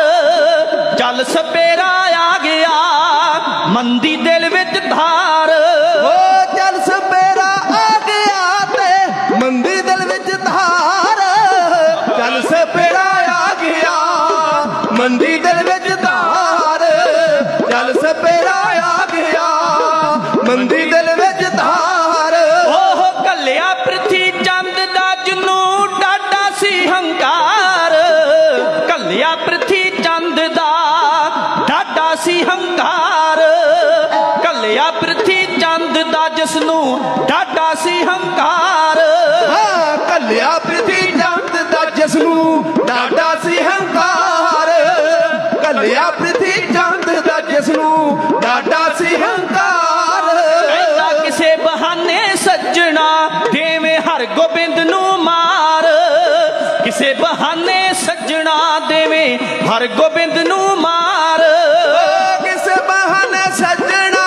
चल सपेरा आ गया मंदी दिल विच धार। ओ चल सपेरा आ गया ते मंदी दिल विच धार, चल सपेरा आ गया मंदी दिल विच धार, चल सपेरा आ गया मंदी दिल विच धार। ओह कलिया पृथ्वी चंद दा जिन्नू डाडा सी हंकार, कलिया पृथ्वी चंद दा डाडा सी हंकार, कलिया पृथ्वी चंद दा जिसनू डाडा सी हंकार। हाँ कलिया पृथ्वी चंद दा जिसनू डाडा सी हंकार, कलिया पृथ्वी चंद दा जिसनू डाडा सी हंकार। कहता किसे बहाने सज्जना देवे हरगोबिंद नू मार, किसे बहाने सज्जना देवे हरगोबिंद नू मार। किसे बहाने सज्जना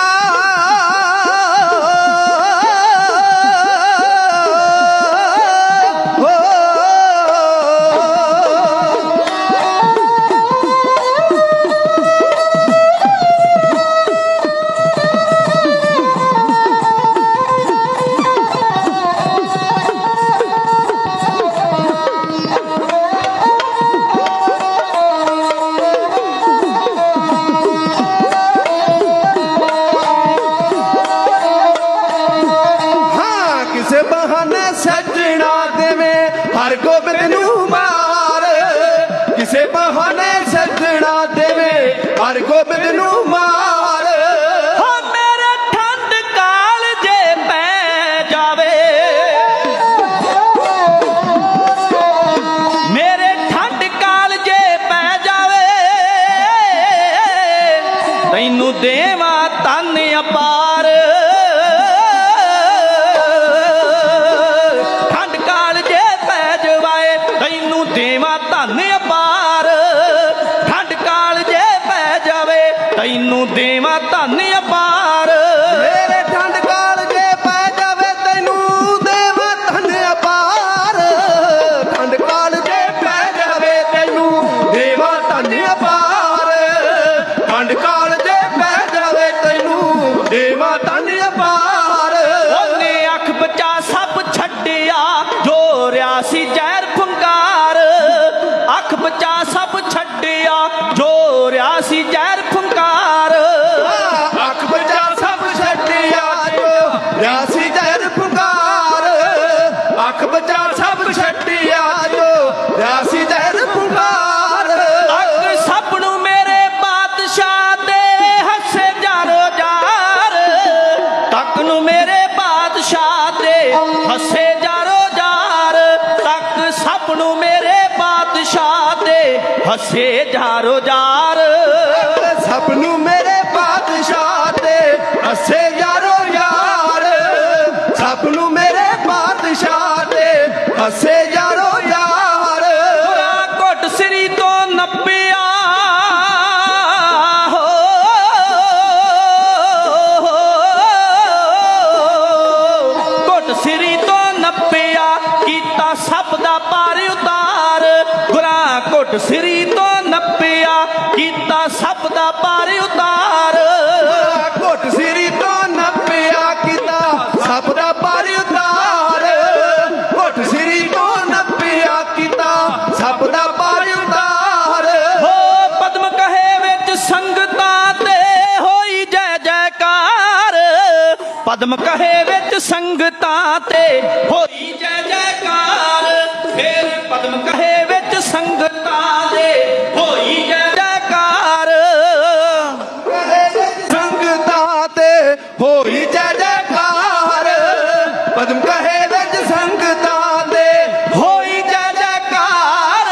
हरगोबिंद नू मार, किसे बहाने सजना देवे हरगोबिंद नू मार। हाँ मेरे ठंड काल जे पै जावे, मेरे ठंड काल जे पै जावे, तैनू देवा धन अपार ठंड काल जे पै जवाए तैनू देवा धन अपार ठंड काल जे पै जावे तैनू देवा धन अपार मेरे ठंड काल जे पै जावे तैनू देवा धन अपार ठंड काल जे पै जावे तैनू देवा धन अपार ठंड काल जे पै जावे तैनू देवा धन अपार ओने अख बचा सब छड्डिया जो रियासी जहर फुंकार अख बचा सब छड्डिया जो रियासी जहर फुंकार अख बचा सब छड्डिया जो रियासी जहर फुंकार अख बचा सब छड्डिया जो रियासी जहर फुंकार अख सपनू मेरे बादशाह दे हसे जारो जार तक नू मेरे बादशाह दे हसे जारो जार तक सपनू मेरे बादशाह दे हसे जारो जार सपनू मेरे बादशाह ते हसे यारो यार सपनू मेरे बादशाह ते हसे यारो यार घुट सिरी तो नप्पिया घुट सिरी तो नप्पिया कीता सब दा पार उतार गुरा घुट सिरी तो नप्पिया कीता सब दा पार उतार घुट सिरी तो नप्पिया कीता सब दा पार उतार घुट सिरी तो नप्पिया कीता सब दा पार उतार हो पद्म कहे विच संगतां ते होई जय जयकार पद्म कहे विच संगतां ते होई जय जयकार फिर पद्म कहे विच संगतां ते होई जय जयकार संगता ते होई जय जयकार पद्म कहे विच संगता ते होई जय जयकार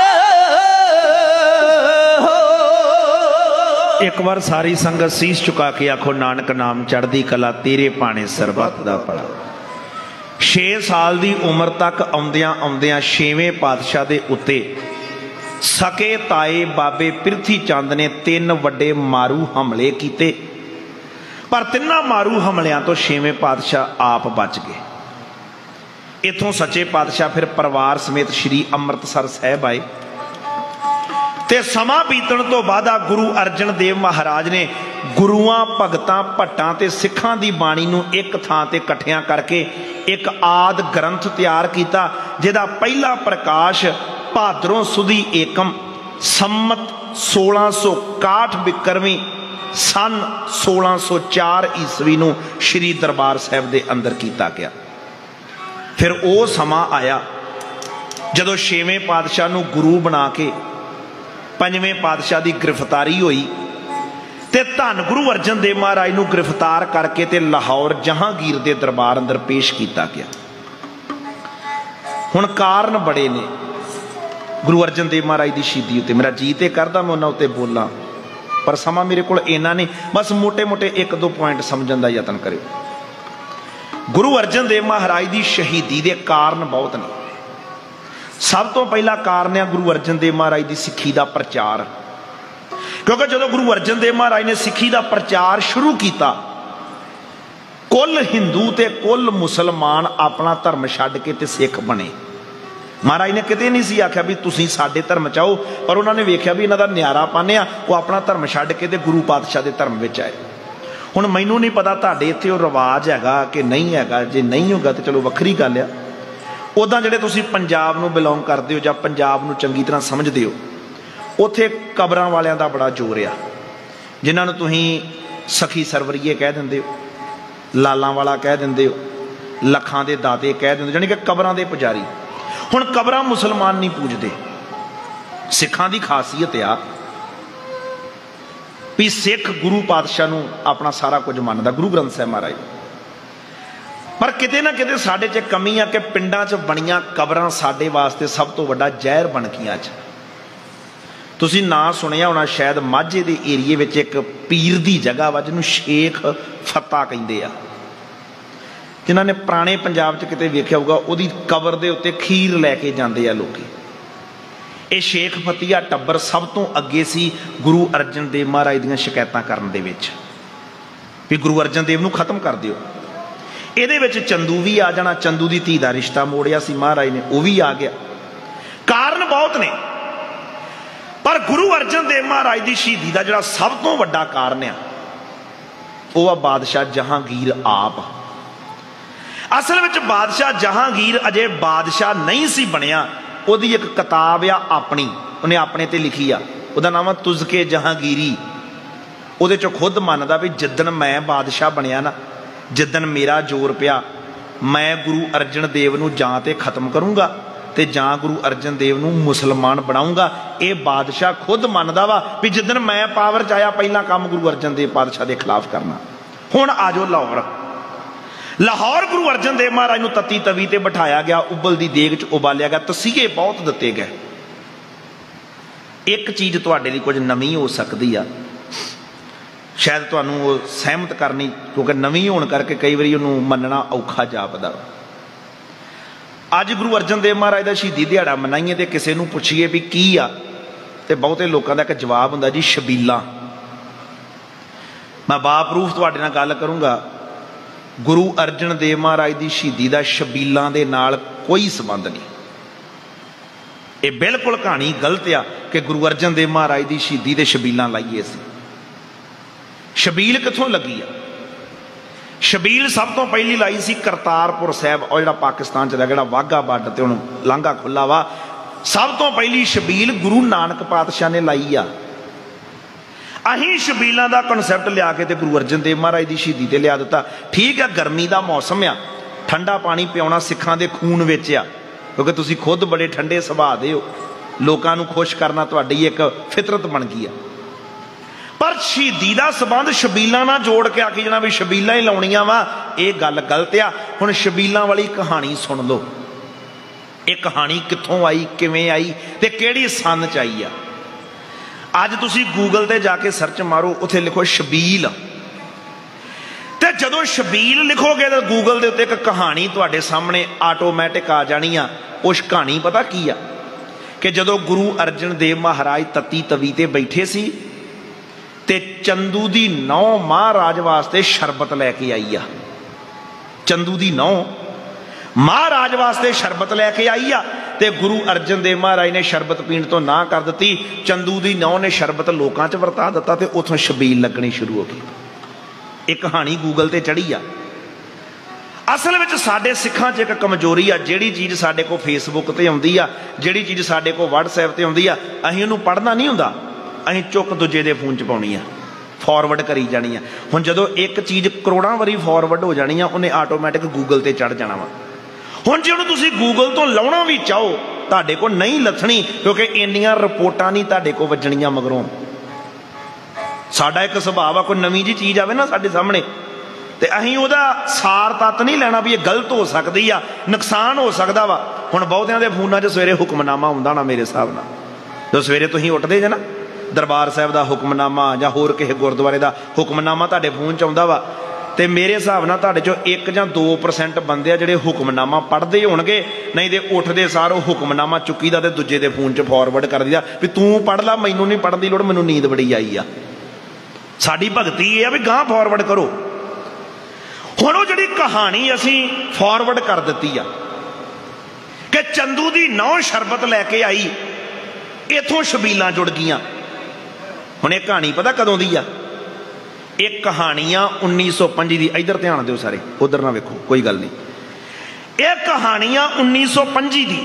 एक बार सारी संगत सीस झुका के आखो नानक नाम चढ़दी कला तेरे पाने सरबत दा पड़ा। छे साल दी उम्र तक आउंदियां आउंदियां छेवें पातशाह दे उत्ते सके ताए बाबे पिरथी चंद ने तीन वड्डे मारू हमले कीते पर तिन्ना मारू हमलियां तो छेवें पातशाह आप बच गए। इथों सच्चे पातशाह फिर परिवार समेत श्री अमृतसर साहिब आए ते समा बीतण तो बाद गुरु अर्जन देव महाराज ने गुरुआं भगतां भट्टां ते सिखां दी बाणी नूं एक थां ते इकट्ठियां करके एक आद ग्रंथ तैयार किया जिहदा पहला प्रकाश भादरों सुदी एकम सम्मत सोलह सौ काठ बिक्रमी सन सोलह सौ चार ईस्वी नूं श्री दरबार साहिब दे अंदर किया गया। फिर वो समा आया जदों छेवें पातशाह नूं गुरु बना के पंजवें पातशाह की गिरफ्तारी हुई ते धन गुरु अर्जन देव महाराज नूं गिरफ्तार करके ते लाहौर जहांगीर दे दरबार अंदर पेश किया गया। हुण कारण बड़े ने गुरु अर्जन देव महाराज की शहीदी उत्ते मेरा जी ते करदा मैं उन्हां उत्ते बोलां पर समा मेरे कोल इन्ना नहीं बस मोटे मोटे एक दो पॉइंट समझण दा यतन करिओ। गुरु अर्जन देव महाराज की शहीदी के कारण बहुत ने। सब तो पहला कारण है गुरु अर्जन देव महाराज की सिੱਖੀ का प्रचार क्योंकि जो गुरु अर्जन देव महाराज ने सिੱਖੀ का प्रचार शुरू किया कुल हिंदू ते कुल मुसलमान अपना धर्म छड्ड के ते सिख बने। महाराज ने किते नहीं सी आख्या भी तुसीं साडे धर्म च आओ पर उन्होंने वेख्या भी इन्हां दा न्यारा पाने आ वो अपना धर्म छड्ड के ते गुरु पातशाह दे धर्म विच आए। हुण मैनूं नहीं पता तुहाडे इत्थे वो रिवाज हैगा कि नहीं हैगा जे नहीं होगा तो चलो वक्री गल आ। उदां जिहड़े तुसीं पंजाब नूं बिलोंग करदे हो जां पंजाब नूं चंगी तरह समझदे हो उत्थे कबरां वालियां दा बड़ा जोर आ जिन्हां नूं तुसीं सखी सरवरीए कह दिंदे हो लालां वाला कह दिंदे हो लखां दे दाते कह दिंदे जानी कि कबरां दे पुजारी। हुण कबरां मुसलमान नहीं पूजदे सिखां दी खासियत आ भी सिख गुरु पातशाह नूं अपना सारा कुछ मानदा गुरु ग्रंथ साहिब महाराज पर किते ना किते साडे च कमी आ कि पिंडां च बणियां कबरां साडे वास्ते सब तो वड्डा जहर बन गईयां। ਤੁਸੀਂ ਨਾਂ ਸੁਣਿਆ ਹੋਣਾ शायद माझे ਦੇ ਏਰੀਏ ਵਿੱਚ ਇੱਕ ਪੀਰ ਦੀ ਜਗ੍ਹਾ ਵਾ ਜਿਹਨੂੰ ਸ਼ੇਖ ਫਤਾ ਕਹਿੰਦੇ ਆ। ਜਿਨ੍ਹਾਂ ਨੇ ਪੁਰਾਣੇ ਪੰਜਾਬ 'ਚ ਕਿਤੇ ਵੇਖਿਆ ਹੋਊਗਾ, ਉਹਦੀ ਕਬਰ ਦੇ ਉੱਤੇ ਖੀਰ ਲੈ ਕੇ ਜਾਂਦੇ ਆ ਲੋਕੀ। ਇਹ ਸ਼ੇਖ ਫਤੀਆ ਟੱਬਰ ਸਭ ਤੋਂ ਅੱਗੇ ਸੀ ਗੁਰੂ ਅਰਜਨ ਦੇਵ ਮਹਾਰਾਜ ਦੀਆਂ ਸ਼ਿਕਾਇਤਾਂ ਕਰਨ ਦੇ ਵਿੱਚ ਵੀ ਗੁਰੂ ਅਰਜਨ ਦੇਵ ਨੂੰ ਖਤਮ ਕਰ ਦਿਓ। ਇਹਦੇ ਵਿੱਚ ਚੰਦੂ ਵੀ ਆ ਜਾਣਾ, ਚੰਦੂ ਦੀ ਧੀ ਦਾ ਰਿਸ਼ਤਾ ਮੋੜਿਆ ਸੀ ਮਹਾਰਾਜ ਨੇ, ਉਹ ਵੀ ਆ ਗਿਆ। ਕਾਰਨ ਬਹੁਤ ਨੇ, ਪਰ ਗੁਰੂ ਅਰਜਨ ਦੇਵ ਮਹਾਰਾਜ ਦੀ ਸ਼ਹੀਦੀ ਦਾ ਜਿਹੜਾ ਸਭ ਤੋਂ ਵੱਡਾ ਕਾਰਨ ਆ ਉਹ ਆ ਬਾਦਸ਼ਾਹ ਜਹਾਂਗੀਰ ਆਪ। ਅਸਲ ਵਿੱਚ ਬਾਦਸ਼ਾਹ ਜਹਾਂਗੀਰ ਅਜੇ ਬਾਦਸ਼ਾਹ ਨਹੀਂ ਸੀ ਬਣਿਆ। ਉਹਦੀ ਇੱਕ ਕਿਤਾਬ ਆ ਆਪਣੀ, ਉਹਨੇ ਆਪਣੇ ਤੇ ਲਿਖੀ ਆ, ਉਹਦਾ ਨਾਮ ਆ ਤੁਜ਼ਕੇ ਜਹਾਂਗੀਰੀ। ਉਹਦੇ ਚੋਂ ਖੁਦ ਮੰਨਦਾ ਵੀ ਜਿੱਦਣ ਮੈਂ ਬਾਦਸ਼ਾਹ ਬਣਿਆ ਨਾ, ਜਿੱਦਣ ਮੇਰਾ ਜ਼ੋਰ ਪਿਆ, ਮੈਂ ਗੁਰੂ ਅਰਜਨ ਦੇਵ ਨੂੰ ਜਾਂ ਤੇ ਖਤਮ ਕਰੂੰਗਾ ਤੇ ਜਾਂ ਗੁਰੂ ਅਰਜਨ ਦੇਵ ਨੂੰ ਮੁਸਲਮਾਨ ਬਣਾਊਂਗਾ। ਇਹ ਬਾਦਸ਼ਾਹ ਖੁਦ ਮੰਨਦਾ ਵਾ ਵੀ ਜਿੱਦਣ ਮੈਂ ਪਾਵਰ 'ਚ ਆਇਆ ਪਹਿਲਾਂ ਕੰਮ ਗੁਰੂ ਅਰਜਨ ਦੇਵ ਪਾਤਸ਼ਾਹ ਦੇ ਖਿਲਾਫ ਕਰਨਾ। ਹੁਣ ਆ ਜਾਓ ਲਾਹੌਰ। ਲਾਹੌਰ ਗੁਰੂ ਅਰਜਨ ਦੇਵ ਮਹਾਰਾਜ ਨੂੰ ਤਤੀ ਤਵੀ ਤੇ ਬਿਠਾਇਆ ਗਿਆ, ਉਬਲਦੀ ਦੇਗ 'ਚ ਉਬਾਲਿਆ ਗਿਆ, ਤਸੀਹੇ ਬਹੁਤ ਦਿੱਤੇ ਗਏ। ਇੱਕ ਚੀਜ਼ ਤੁਹਾਡੇ ਲਈ ਕੁਝ ਨਵੀਂ ਹੋ ਸਕਦੀ ਆ, ਸ਼ਾਇਦ ਤੁਹਾਨੂੰ ਉਹ ਸਹਿਮਤ ਕਰਨੀ, ਕਿਉਂਕਿ ਨਵੀਂ ਹੋਣ ਕਰਕੇ ਕਈ ਵਾਰੀ ਉਹਨੂੰ ਮੰਨਣਾ ਔਖਾ ਜਾਪਦਾ। ਅੱਜ ਗੁਰੂ ਅਰਜਨ ਦੇਵ ਮਹਾਰਾਜ ਦਾ ਸ਼ਹੀਦੀ ਦਿਹਾੜਾ ਮਨਾਈਏ ਤੇ ਕਿਸੇ ਨੂੰ ਪੁੱਛੀਏ ਵੀ ਕੀ ਆ, ਤੇ ਬਹੁਤੇ ਲੋਕਾਂ ਦਾ ਇੱਕ ਜਵਾਬ ਹੁੰਦਾ ਜੀ ਛਬੀਲਾਂ। ਮੈਂ ਬਾਪਰੂਫ ਤੁਹਾਡੇ ਨਾਲ ਗੱਲ ਕਰੂੰਗਾ, ਗੁਰੂ ਅਰਜਨ ਦੇਵ ਮਹਾਰਾਜ ਦੀ ਸ਼ਹੀਦੀ ਦਾ ਛਬੀਲਾਂ ਦੇ ਨਾਲ ਕੋਈ ਸੰਬੰਧ ਨਹੀਂ। ਇਹ ਬਿਲਕੁਲ ਕਹਾਣੀ ਗਲਤ ਆ ਕਿ ਗੁਰੂ ਅਰਜਨ ਦੇਵ ਮਹਾਰਾਜ ਦੀ ਸ਼ਹੀਦੀ ਤੇ ਛਬੀਲਾਂ ਲਾਈਏ ਅਸੀਂ। ਛਬੀਲ ਕਿੱਥੋਂ ਲੱਗੀ ਆ? ਛਬੀਲ ਸਭ ਤੋਂ ਪਹਿਲੀ ਲਾਈ ਸੀ ਕਰਤਾਰਪੁਰ ਸਾਹਿਬ, ਉਹ ਜਿਹੜਾ ਪਾਕਿਸਤਾਨ 'ਚ ਜਿਹੜਾ ਵਾਹਗਾ ਬਾਰਡਰ ਤੇ ਹੁਣ ਲਾਂਘਾ ਖੁੱਲਾ ਵਾ। ਸਭ ਤੋਂ ਪਹਿਲੀ ਛਬੀਲ ਗੁਰੂ ਨਾਨਕ ਪਾਤਸ਼ਾਹ ਨੇ ਲਾਈ ਆ। ਅਸੀਂ ਛਬੀਲਾਂ ਦਾ ਕਨਸੈਪਟ ਲਿਆ ਕੇ ਤੇ ਗੁਰੂ ਅਰਜਨ ਦੇਵ ਮਹਾਰਾਜ ਦੀ ਸ਼ਹੀਦੀ ਤੇ ਲਿਆ ਦਿੱਤਾ। ਠੀਕ ਆ, ਗਰਮੀ ਦਾ ਮੌਸਮ ਆ, ਠੰਡਾ ਪਾਣੀ ਪਿਆਉਣਾ ਸਿੱਖਾਂ ਦੇ ਖੂਨ ਵਿੱਚ ਆ, ਕਿਉਂਕਿ ਤੁਸੀਂ ਖੁਦ ਬੜੇ ਠੰਡੇ ਸੁਭਾਅ ਦੇ ਹੋ, ਲੋਕਾਂ ਨੂੰ ਖੁਸ਼ ਕਰਨਾ ਤੁਹਾਡੀ ਇੱਕ ਫਿਤਰਤ ਬਣ ਗਈ ਆ। ਪਰ ਸ਼ਹੀਦੀ ਦਾ ਸੰਬੰਧ ਛਬੀਲਾਂ ਨਾਲ ਜੋੜ ਕੇ ਆਖੀ ਜਾਣਾ ਵੀ ਛਬੀਲਾਂ ਹੀ ਲਾਉਣੀਆਂ ਵਾ, ਇਹ ਗੱਲ ਗਲਤ ਆ। ਹੁਣ ਛਬੀਲਾਂ ਵਾਲੀ ਕਹਾਣੀ ਸੁਣ ਲਓ। ਇਹ ਕਹਾਣੀ ਕਿੱਥੋਂ ਆਈ, ਕਿਵੇਂ ਆਈ ਤੇ ਕਿਹੜੀ ਸੰਨ 'ਚ ਆਈ ਆ। ਅੱਜ ਤੁਸੀਂ ਗੂਗਲ ਤੇ ਜਾ ਕੇ ਸਰਚ ਮਾਰੋ, ਉੱਥੇ ਲਿਖੋ ਛਬੀਲ, ਤੇ ਜਦੋਂ ਛਬੀਲ ਲਿਖੋਗੇ ਤਾਂ ਗੂਗਲ ਦੇ ਉੱਤੇ ਇੱਕ ਕਹਾਣੀ ਤੁਹਾਡੇ ਸਾਹਮਣੇ ਆਟੋਮੈਟਿਕ ਆ ਜਾਣੀ ਆ। ਉਸ ਕਹਾਣੀ ਪਤਾ ਕੀ ਆ ਕਿ ਜਦੋਂ ਗੁਰੂ ਅਰਜਨ ਦੇਵ ਮਹਾਰਾਜ ਤਤੀ ਤਵੀ ਤੇ ਬੈਠੇ ਸੀ ਤੇ ਚੰਦੂ ਦੀ ਨੌਂ ਮਹਾਰਾਜ ਵਾਸਤੇ ਸ਼ਰਬਤ ਲੈ ਕੇ ਆਈ ਆ। ਚੰਦੂ ਦੀ ਨੌਂ ਮਹਾਰਾਜ ਵਾਸਤੇ ਸ਼ਰਬਤ ਲੈ ਕੇ ਆਈ ਆ ਤੇ ਗੁਰੂ ਅਰਜਨ ਦੇਵ ਮਹਾਰਾਜ ਨੇ ਸ਼ਰਬਤ ਪੀਣ ਤੋਂ ਨਾ ਕਰ ਦਿੱਤੀ। ਚੰਦੂ ਦੀ ਨੌਂ ਨੇ ਸ਼ਰਬਤ ਲੋਕਾਂ 'ਚ ਵਰਤਾ ਦਿੱਤਾ ਤੇ ਉੱਥੋਂ ਛਬੀਲ ਲੱਗਣੀ ਸ਼ੁਰੂ ਹੋ ਗਈ। ਇਹ ਕਹਾਣੀ ਗੂਗਲ ਤੇ ਚੜੀ ਆ। ਅਸਲ ਵਿੱਚ ਸਾਡੇ ਸਿੱਖਾਂ 'ਚ ਇੱਕ ਕਮਜ਼ੋਰੀ ਆ, ਜਿਹੜੀ ਚੀਜ਼ ਸਾਡੇ ਕੋਲ ਫੇਸਬੁੱਕ ਤੇ ਆਉਂਦੀ ਆ, ਜਿਹੜੀ ਚੀਜ਼ ਸਾਡੇ ਕੋਲ ਵਟਸਐਪ ਤੇ ਆਉਂਦੀ ਆ, ਅਸੀਂ ਉਹਨੂੰ ਪੜ੍ਹਨਾ ਨਹੀਂ ਹੁੰਦਾ, ਅਸੀਂ ਚੁੱਕ ਦੂਜੇ ਦੇ ਫੋਨ 'ਚ ਪਾਉਣੀ ਆ, ਫਾਰਵਰਡ ਕਰੀ ਜਾਣੀ ਆ। ਹੁਣ ਜਦੋਂ ਇੱਕ ਚੀਜ਼ ਕਰੋੜਾਂ ਵਾਰੀ ਫਾਰਵਰਡ ਹੋ ਜਾਣੀ ਆ, ਉਹਨੇ ਆਟੋਮੈਟਿਕ ਗੂਗਲ ਤੇ ਚੜ੍ਹ ਜਾਣਾ ਵਾ। ਹੁਣ ਜੇ ਉਹਨੂੰ ਤੁਸੀਂ ਗੂਗਲ ਤੋਂ ਲਾਉਣਾ ਵੀ ਚਾਹੋ, ਤੁਹਾਡੇ ਕੋਲ ਨਹੀਂ ਲੱਥਣੀ, ਕਿਉਂਕਿ ਇੰਨੀਆਂ ਰਿਪੋਰਟਾਂ ਨਹੀਂ ਤੁਹਾਡੇ ਕੋਲ ਵੱਜਣੀਆਂ ਮਗਰੋਂ। ਸਾਡਾ ਇੱਕ ਸੁਭਾਅ ਆ, ਕੋਈ ਨਵੀਂ ਜਿਹੀ ਚੀਜ਼ ਆਵੇ ਨਾ ਸਾਡੇ ਸਾਹਮਣੇ ਤੇ ਅਸੀਂ ਉਹਦਾ ਸਾਰ ਤੱਤ ਨਹੀਂ ਲੈਣਾ ਵੀ ਇਹ ਗਲਤ ਹੋ ਸਕਦੀ ਆ, ਨੁਕਸਾਨ ਹੋ ਸਕਦਾ ਵਾ। ਹੁਣ ਬਹੁਤਿਆਂ ਦੇ ਫੋਨਾਂ 'ਚ ਸਵੇਰੇ ਹੁਕਮਨਾਮਾ ਹੁੰਦਾ ਨਾ, ਮੇਰੇ ਹਿਸਾਬ ਨਾਲ ਜਦੋਂ ਸਵੇਰੇ ਤੁਸੀਂ ਉੱਠਦੇ ਜੇ ਨਾ, ਦਰਬਾਰ ਸਾਹਿਬ ਦਾ ਹੁਕਮਨਾਮਾ ਜਾਂ ਹੋਰ ਕਿਸੇ ਗੁਰਦੁਆਰੇ ਦਾ ਹੁਕਮਨਾਮਾ ਤੁਹਾਡੇ ਫੋਨ 'ਚ ਆਉਂਦਾ ਵਾ, ਤੇ ਮੇਰੇ ਹਿਸਾਬ ਨਾਲ ਤੁਹਾਡੇ 'ਚੋਂ ਇੱਕ ਜਾਂ ਦੋ ਪਰਸੈਂਟ ਬੰਦੇ ਆ ਜਿਹੜੇ ਹੁਕਮਨਾਮਾ ਪੜ੍ਹਦੇ ਹੋਣਗੇ, ਨਹੀਂ ਤੇ ਉੱਠਦੇ ਸਾਰ ਉਹ ਹੁਕਮਨਾਮਾ ਚੁੱਕੀ ਦਾ ਤੇ ਦੂਜੇ ਦੇ ਫੋਨ 'ਚ ਫਾਰਵਰਡ ਕਰ ਦਿਆ ਵੀ ਤੂੰ ਪੜ੍ਹ ਲਾ, ਮੈਨੂੰ ਨਹੀਂ ਪੜ੍ਹਨ ਦੀ ਲੋੜ, ਮੈਨੂੰ ਨੀਂਦ ਬੜੀ ਆਈ ਆ। ਸਾਡੀ ਭਗਤੀ ਇਹ ਆ ਵੀ ਗਾਂਹ ਫਾਰਵਰਡ ਕਰੋ। ਹੁਣ ਉਹ ਜਿਹੜੀ ਕਹਾਣੀ ਅਸੀਂ ਫਾਰਵਰਡ ਕਰ ਦਿੱਤੀ ਆ ਕਿ ਚੰਦੂ ਦੀ ਨੌਂ ਸ਼ਰਬਤ ਲੈ ਕੇ ਆਈ, ਇੱਥੋਂ ਛਬੀਲਾਂ ਜੁੜ ਗਈਆਂ। ਹੁਣ ਇਹ ਕਹਾਣੀ ਪਤਾ ਕਦੋਂ ਦੀ ਆ? ਇਹ ਕਹਾਣੀ ਆ ਉੱਨੀ ਸੌ ਪੰਜੀ ਦੀ। ਇੱਧਰ ਧਿਆਨ ਦਿਓ ਸਾਰੇ, ਉਧਰ ਨਾ ਵੇਖੋ, ਕੋਈ ਗੱਲ ਨਹੀਂ। ਇਹ ਕਹਾਣੀ ਆ ਉੱਨੀ ਸੌ ਪੰਜੀ ਦੀ।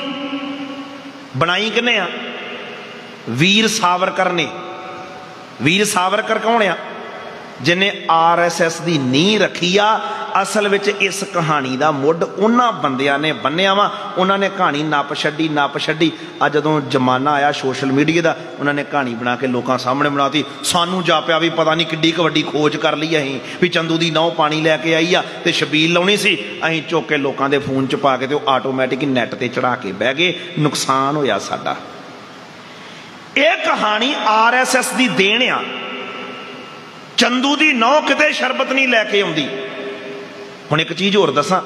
ਬਣਾਈ ਕਿਹਨੇ ਆ? ਵੀਰ ਸਾਵਰਕਰ ਨੇ। ਵੀਰ ਸਾਵਰਕਰ ਕੌਣ ਆ? ਜਿਹਨੇ ਆਰ ਐਸ ਐਸ ਦੀ ਨੀਂਹ ਰੱਖੀ ਆ। ਅਸਲ ਵਿੱਚ ਇਸ ਕਹਾਣੀ ਦਾ ਮੁੱਢ ਉਹਨਾਂ ਬੰਦਿਆਂ ਨੇ ਬੰਨਿਆ ਵਾ, ਉਹਨਾਂ ਨੇ ਕਹਾਣੀ ਨੱਪ ਛੱਡੀ ਨੱਪ ਛੱਡੀ ਆ ਜਦੋਂ ਜ਼ਮਾਨਾ ਆਇਆ ਸੋਸ਼ਲ ਮੀਡੀਆ ਦਾ, ਉਹਨਾਂ ਨੇ ਕਹਾਣੀ ਬਣਾ ਕੇ ਲੋਕਾਂ ਸਾਹਮਣੇ ਬਣਾਤੀ। ਸਾਨੂੰ ਜਾਪਿਆ ਵੀ ਪਤਾ ਨਹੀਂ ਕਿੱਡੀ ਕੁ ਵੱਡੀ ਖੋਜ ਕਰ ਲਈ ਅਸੀਂ ਵੀ ਚੰਦੂ ਦੀ ਨਹੁੰ ਪਾਣੀ ਲੈ ਕੇ ਆਈ ਆ ਤੇ ਛਬੀਲ ਲਾਉਣੀ ਸੀ, ਅਸੀਂ ਚੁੱਕ ਕੇ ਲੋਕਾਂ ਦੇ ਫੋਨ 'ਚ ਪਾ ਕੇ ਤੇ ਉਹ ਆਟੋਮੈਟਿਕ ਨੈੱਟ ਤੇ ਚੜਾ ਕੇ ਬਹਿ ਗਏ। ਨੁਕਸਾਨ ਹੋਇਆ ਸਾਡਾ। ਇਹ ਕਹਾਣੀ ਆਰ ਐਸ ਐਸ ਦੀ ਦੇਣ ਆ। ਚੰਦੂ ਦੀ ਨੌ ਕਿਤੇ ਸ਼ਰਬਤ ਨਹੀਂ ਲੈ ਕੇ ਆਉਂਦੀ। ਹੁਣ ਇੱਕ ਚੀਜ਼ ਹੋਰ ਦੱਸਾਂ,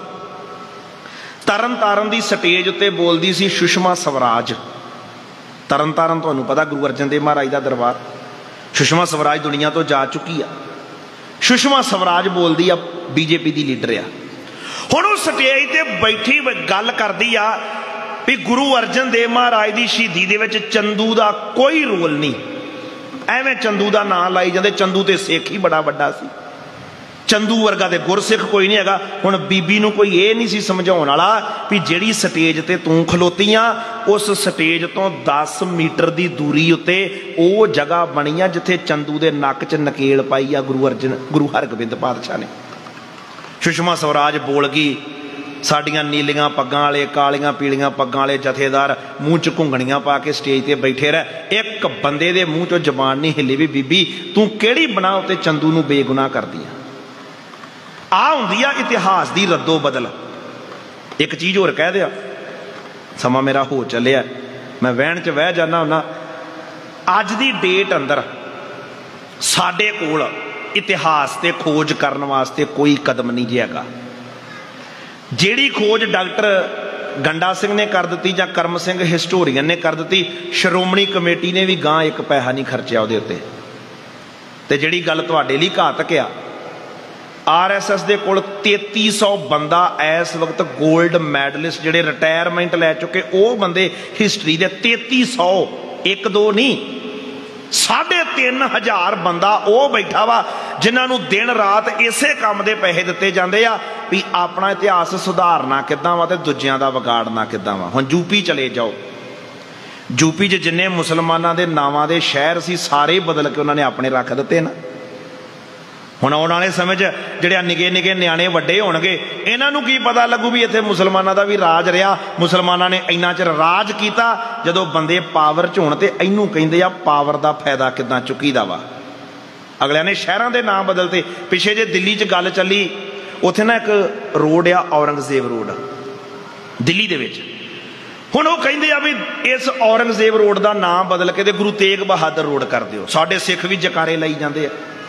ਤਰਨ ਤਾਰਨ ਦੀ ਸਟੇਜ ਉੱਤੇ ਬੋਲਦੀ ਸੀ ਸੁਸ਼ਮਾ ਸਵਰਾਜ। ਤਰਨ ਤਾਰਨ ਤੁਹਾਨੂੰ ਪਤਾ ਗੁਰੂ ਅਰਜਨ ਦੇਵ ਮਹਾਰਾਜ ਦਾ ਦਰਬਾਰ। ਸੁਸ਼ਮਾ ਸਵਰਾਜ ਦੁਨੀਆ ਤੋਂ ਜਾ ਚੁੱਕੀ ਆ। ਸੁਸ਼ਮਾ ਸਵਰਾਜ ਬੋਲਦੀ ਆ, ਬੀਜੇਪੀ ਦੀ ਲੀਡਰ ਆ। ਹੁਣ ਉਹ ਸਟੇਜ ਤੇ ਬੈਠੀ ਗੱਲ ਕਰਦੀ ਆ ਵੀ ਗੁਰੂ ਅਰਜਨ ਦੇਵ ਮਹਾਰਾਜ ਦੀ ਸ਼ਹੀਦੀ ਦੇ ਵਿੱਚ ਚੰਦੂ ਦਾ ਕੋਈ ਰੋਲ ਨਹੀਂ। ਐਵੇਂ ਚੰਦੂ ਦਾ ਨਾਂ ਲਾਈ ਜਾਂਦੇ। ਚੰਦੂ ਤੇ ਸਿੱਖ ਹੀ ਬੜਾ ਵੱਡਾ ਸੀ। ਚੰਦੂ ਵਰਗਾ ਤੇ ਗੁਰਸਿੱਖ ਕੋਈ ਨਹੀਂ ਹੈਗਾ। ਹੁਣ ਬੀਬੀ ਨੂੰ ਕੋਈ ਇਹ ਨਹੀਂ ਸੀ ਸਮਝਾਉਣ ਵਾਲਾ ਵੀ ਜਿਹੜੀ ਸਟੇਜ ਤੇ ਤੂੰ ਖਲੋਤੀ ਆ ਉਸ ਸਟੇਜ ਤੋਂ ਦਸ ਮੀਟਰ ਦੀ ਦੂਰੀ ਉੱਤੇ ਉਹ ਜਗ੍ਹਾ ਬਣੀ ਆ ਜਿੱਥੇ ਚੰਦੂ ਦੇ ਨੱਕ 'ਚ ਨਕੇਲ ਪਾਈ ਆ ਗੁਰੂ ਅਰਜਨ ਗੁਰੂ ਹਰਗੋਬਿੰਦ ਪਾਤਸ਼ਾਹ ਨੇ। ਸੁਸ਼ਮਾ ਸਵਰਾਜ ਬੋਲ ਗਈ। ਸਾਡੀਆਂ ਨੀਲੀਆਂ ਪੱਗਾਂ ਵਾਲੇ, ਕਾਲੀਆਂ ਪੀਲੀਆਂ ਪੱਗਾਂ ਵਾਲੇ ਜਥੇਦਾਰ ਮੂੰਹ 'ਚ ਘੁੰਗਣੀਆਂ ਪਾ ਕੇ ਸਟੇਜ ਤੇ ਬੈਠੇ ਰਹਿ। ਇੱਕ ਬੰਦੇ ਦੇ ਮੂੰਹ 'ਚੋਂ ਜ਼ਬਾਨ ਨਹੀਂ ਹਿੱਲੀ ਵੀ ਬੀਬੀ ਤੂੰ ਕਿਹੜੀ ਬਣਾ ਉੱਤੇ ਚੰਦੂ ਨੂੰ ਬੇਗੁਨਾਹ ਕਰਦੀ ਆ। ਆ ਹੁੰਦੀ ਆ ਇਤਿਹਾਸ ਦੀ ਰੱਦੋ ਬਦਲ। ਇੱਕ ਚੀਜ਼ ਹੋਰ ਕਹਿ ਦਿਆ, ਸਮਾਂ ਮੇਰਾ ਹੋ ਚੱਲਿਆ, ਮੈਂ ਵਹਿਣ 'ਚ ਵਹਿ ਜਾਂਦਾ ਹੁੰਦਾ। ਅੱਜ ਦੀ ਡੇਟ ਅੰਦਰ ਸਾਡੇ ਕੋਲ ਇਤਿਹਾਸ ਤੇ ਖੋਜ ਕਰਨ ਵਾਸਤੇ ਕੋਈ ਕਦਮ ਨਹੀਂ ਹੈਗਾ। ਜਿਹੜੀ ਖੋਜ ਡਾਕਟਰ ਗੰਡਾ ਸਿੰਘ ਨੇ ਕਰ ਦਿੱਤੀ ਜਾਂ ਕਰਮ ਸਿੰਘ ਹਿਸਟੋਰੀਅਨ ਨੇ ਕਰ ਦਿੱਤੀ, ਸ਼੍ਰੋਮਣੀ ਕਮੇਟੀ ਨੇ ਵੀ ਗਾਂ ਇੱਕ ਪੈਸਾ ਨਹੀਂ ਖਰਚਿਆ ਉਹਦੇ ਉੱਤੇ। ਤੇ ਜਿਹੜੀ ਗੱਲ ਤੁਹਾਡੇ ਲਈ ਘਾਤਕ ਆ, ਆਰ ਐਸ ਐਸ ਦੇ ਕੋਲ ਤੇਤੀ ਸੌ ਬੰਦਾ ਇਸ ਵਕਤ ਗੋਲਡ ਮੈਡਲਿਸਟ ਜਿਹੜੇ ਰਿਟਾਇਰਮੈਂਟ ਲੈ ਚੁੱਕੇ ਉਹ ਬੰਦੇ ਹਿਸਟਰੀ ਦੇ ਤੇਤੀ ਸੌ, ਇੱਕ ਦੋ ਨਹੀਂ, ਸਾਢੇ ਤਿੰਨ ਹਜ਼ਾਰ ਬੰਦਾ ਉਹ ਬੈਠਾ ਵਾ ਜਿਨ੍ਹਾਂ ਨੂੰ ਦਿਨ ਰਾਤ ਇਸੇ ਕੰਮ ਦੇ ਪੈਸੇ ਦਿੱਤੇ ਜਾਂਦੇ ਆ ਵੀ ਆਪਣਾ ਇਤਿਹਾਸ ਸੁਧਾਰਨਾ ਕਿੱਦਾਂ ਵਾ ਤੇ ਦੂਜਿਆਂ ਦਾ ਵਿਗਾੜਨਾ ਕਿੱਦਾਂ ਵਾ। ਹੁਣ ਯੂਪੀ ਚਲੇ ਜਾਓ, ਯੂਪੀ 'ਚ ਜਿੰਨੇ ਮੁਸਲਮਾਨਾਂ ਦੇ ਨਾਵਾਂ ਦੇ ਸ਼ਹਿਰ ਸੀ ਸਾਰੇ ਬਦਲ ਕੇ ਉਹਨਾਂ ਨੇ ਆਪਣੇ ਰੱਖ ਦਿੱਤੇ ਨਾ। ਹੁਣ ਆਉਣ ਵਾਲੇ ਸਮੇਂ 'ਚ ਜਿਹੜੇ ਨਿੱਕੇ ਨਿੱਕੇ ਨਿਆਣੇ ਵੱਡੇ ਹੋਣਗੇ ਇਹਨਾਂ ਨੂੰ ਕੀ ਪਤਾ ਲੱਗੂ ਵੀ ਇੱਥੇ ਮੁਸਲਮਾਨਾਂ ਦਾ ਵੀ ਰਾਜ ਰਿਹਾ। ਮੁਸਲਮਾਨਾਂ ਨੇ ਇੰਨਾ ਚਿਰ ਰਾਜ ਕੀਤਾ। ਜਦੋਂ ਬੰਦੇ ਪਾਵਰ 'ਚ ਹੋਣ ਤੇ ਇਹਨੂੰ ਕਹਿੰਦੇ ਆ ਪਾਵਰ ਦਾ ਫਾਇਦਾ ਕਿੱਦਾਂ ਚੁੱਕੀਦਾ ਵਾ। ਅਗਲਿਆਂ ਨੇ ਸ਼ਹਿਰਾਂ ਦੇ ਨਾਮ ਬਦਲਤੇ। ਪਿੱਛੇ ਜੇ ਦਿੱਲੀ 'ਚ ਗੱਲ ਚੱਲੀ, ਉੱਥੇ ਨਾ ਇੱਕ ਰੋਡ ਆ ਔਰੰਗਜ਼ੇਬ ਰੋਡ ਦਿੱਲੀ ਦੇ ਵਿੱਚ। ਹੁਣ ਉਹ ਕਹਿੰਦੇ ਆ ਵੀ ਇਸ ਔਰੰਗਜ਼ੇਬ ਰੋਡ ਦਾ ਨਾਮ ਬਦਲ ਕੇ ਤੇ ਗੁਰੂ ਤੇਗ ਬਹਾਦਰ ਰੋਡ ਕਰ ਦਿਓ। ਸਾਡੇ ਸਿੱਖ ਵੀ ਜਕਾਰੇ ਲਾਈ ਜਾਂਦੇ ਆ,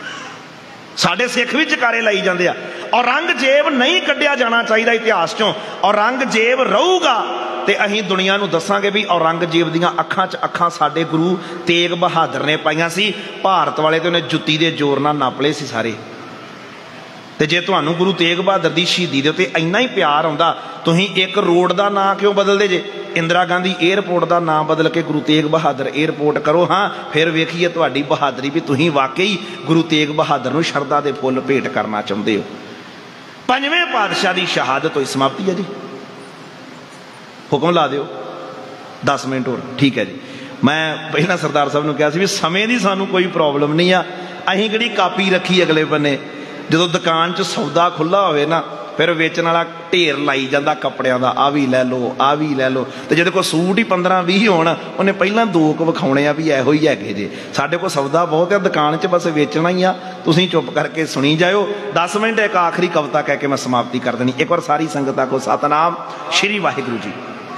ਸਾਡੇ ਸਿੱਖ ਵੀ ਜਕਾਰੇ ਲਾਈ ਜਾਂਦੇ ਆ। ਔਰੰਗਜ਼ੇਬ ਨਹੀਂ ਕੱਢਿਆ ਜਾਣਾ ਚਾਹੀਦਾ ਇਤਿਹਾਸ 'ਚੋਂ। ਔਰੰਗਜ਼ੇਬ ਰਹੂਗਾ ਤੇ ਅਸੀਂ ਦੁਨੀਆ ਨੂੰ ਦੱਸਾਂਗੇ ਵੀ ਔਰੰਗਜ਼ੇਬ ਦੀਆਂ ਅੱਖਾਂ 'ਚ ਅੱਖਾਂ ਸਾਡੇ ਗੁਰੂ ਤੇਗ ਬਹਾਦਰ ਨੇ ਪਾਈਆਂ ਸੀ। ਭਾਰਤ ਵਾਲੇ ਤੇ ਉਹਨੇ ਜੁੱਤੀ ਦੇ ਜ਼ੋਰ ਨਾਲ ਨਾਪ ਲਏ ਸੀ ਸਾਰੇ। ਤੇ ਜੇ ਤੁਹਾਨੂੰ ਗੁਰੂ ਤੇਗ ਬਹਾਦਰ ਦੀ ਸ਼ਹੀਦੀ ਦੇ ਉੱਤੇ ਇੰਨਾ ਹੀ ਪਿਆਰ ਆਉਂਦਾ, ਤੁਸੀਂ ਇੱਕ ਰੋਡ ਦਾ ਨਾਂ ਕਿਉਂ ਬਦਲਦੇ ਜੇ? ਇੰਦਰਾ ਗਾਂਧੀ ਏਅਰਪੋਰਟ ਦਾ ਨਾਮ ਬਦਲ ਕੇ ਗੁਰੂ ਤੇਗ ਬਹਾਦਰ ਏਅਰਪੋਰਟ ਕਰੋ। ਹਾਂ, ਫਿਰ ਵੇਖੀਏ ਤੁਹਾਡੀ ਬਹਾਦਰੀ ਵੀ ਤੁਸੀਂ ਵਾਕਈ ਗੁਰੂ ਤੇਗ ਬਹਾਦਰ ਨੂੰ ਸ਼ਰਧਾ ਦੇ ਫੁੱਲ ਭੇਟ ਕਰਨਾ ਚਾਹੁੰਦੇ ਹੋ। ਪੰਜਵੇਂ ਪਾਤਸ਼ਾਹ ਦੀ ਸ਼ਹਾਦਤ ਹੋਈ, ਸਮਾਪਤੀ ਹੈ ਜੀ। ਹੁਕਮ ਲਾ ਦਿਓ ਦਸ ਮਿੰਟ ਹੋਰ, ਠੀਕ ਹੈ ਜੀ। ਮੈਂ ਪਹਿਲਾਂ ਸਰਦਾਰ ਸਾਹਿਬ ਨੂੰ ਕਿਹਾ ਸੀ ਵੀ ਸਮੇਂ ਦੀ ਸਾਨੂੰ ਕੋਈ ਪ੍ਰੋਬਲਮ ਨਹੀਂ ਆ। ਅਸੀਂ ਕਿਹੜੀ ਕਾਪੀ ਰੱਖੀ ਅਗਲੇ ਬੰਨੇ। ਜਦੋਂ ਦੁਕਾਨ 'ਚ ਸੌਦਾ ਖੁੱਲ੍ਹਾ ਹੋਵੇ ਨਾ ਫਿਰ ਵੇਚਣ ਵਾਲਾ ਢੇਰ ਲਾਈ ਜਾਂਦਾ ਕੱਪੜਿਆਂ ਦਾ, ਆ ਵੀ ਲੈ ਲਓ, ਆ ਵੀ ਲੈ ਲਓ। ਤੇ ਜਿਹਦੇ ਕੋਲ ਸੂਟ ਹੀ ਪੰਦਰਾਂ ਵੀਹ ਹੋਣ ਉਹਨੇ ਪਹਿਲਾਂ ਦੋ ਕੁ ਵਿਖਾਉਣੇ ਆ ਵੀ ਇਹੋ ਹੀ ਹੈਗੇ ਜੇ। ਸਾਡੇ ਕੋਲ ਸੌਦਾ ਬਹੁਤ ਆ, ਦੁਕਾਨ 'ਚ ਬਸ ਵੇਚਣਾ ਹੀ ਆ। ਤੁਸੀਂ ਚੁੱਪ ਕਰਕੇ ਸੁਣੀ ਜਾਇਓ। ਦਸ ਮਿੰਟ ਇੱਕ ਆਖਰੀ ਕਵਿਤਾ ਕਹਿ ਕੇ ਮੈਂ ਸਮਾਪਤੀ ਕਰ ਦੇਣੀ। ਇੱਕ ਵਾਰ ਸਾਰੀ ਸੰਗਤਾਂ ਕੋ ਸਤਨਾਮ ਸ਼੍ਰੀ ਵਾਹਿਗੁਰੂ ਜੀ।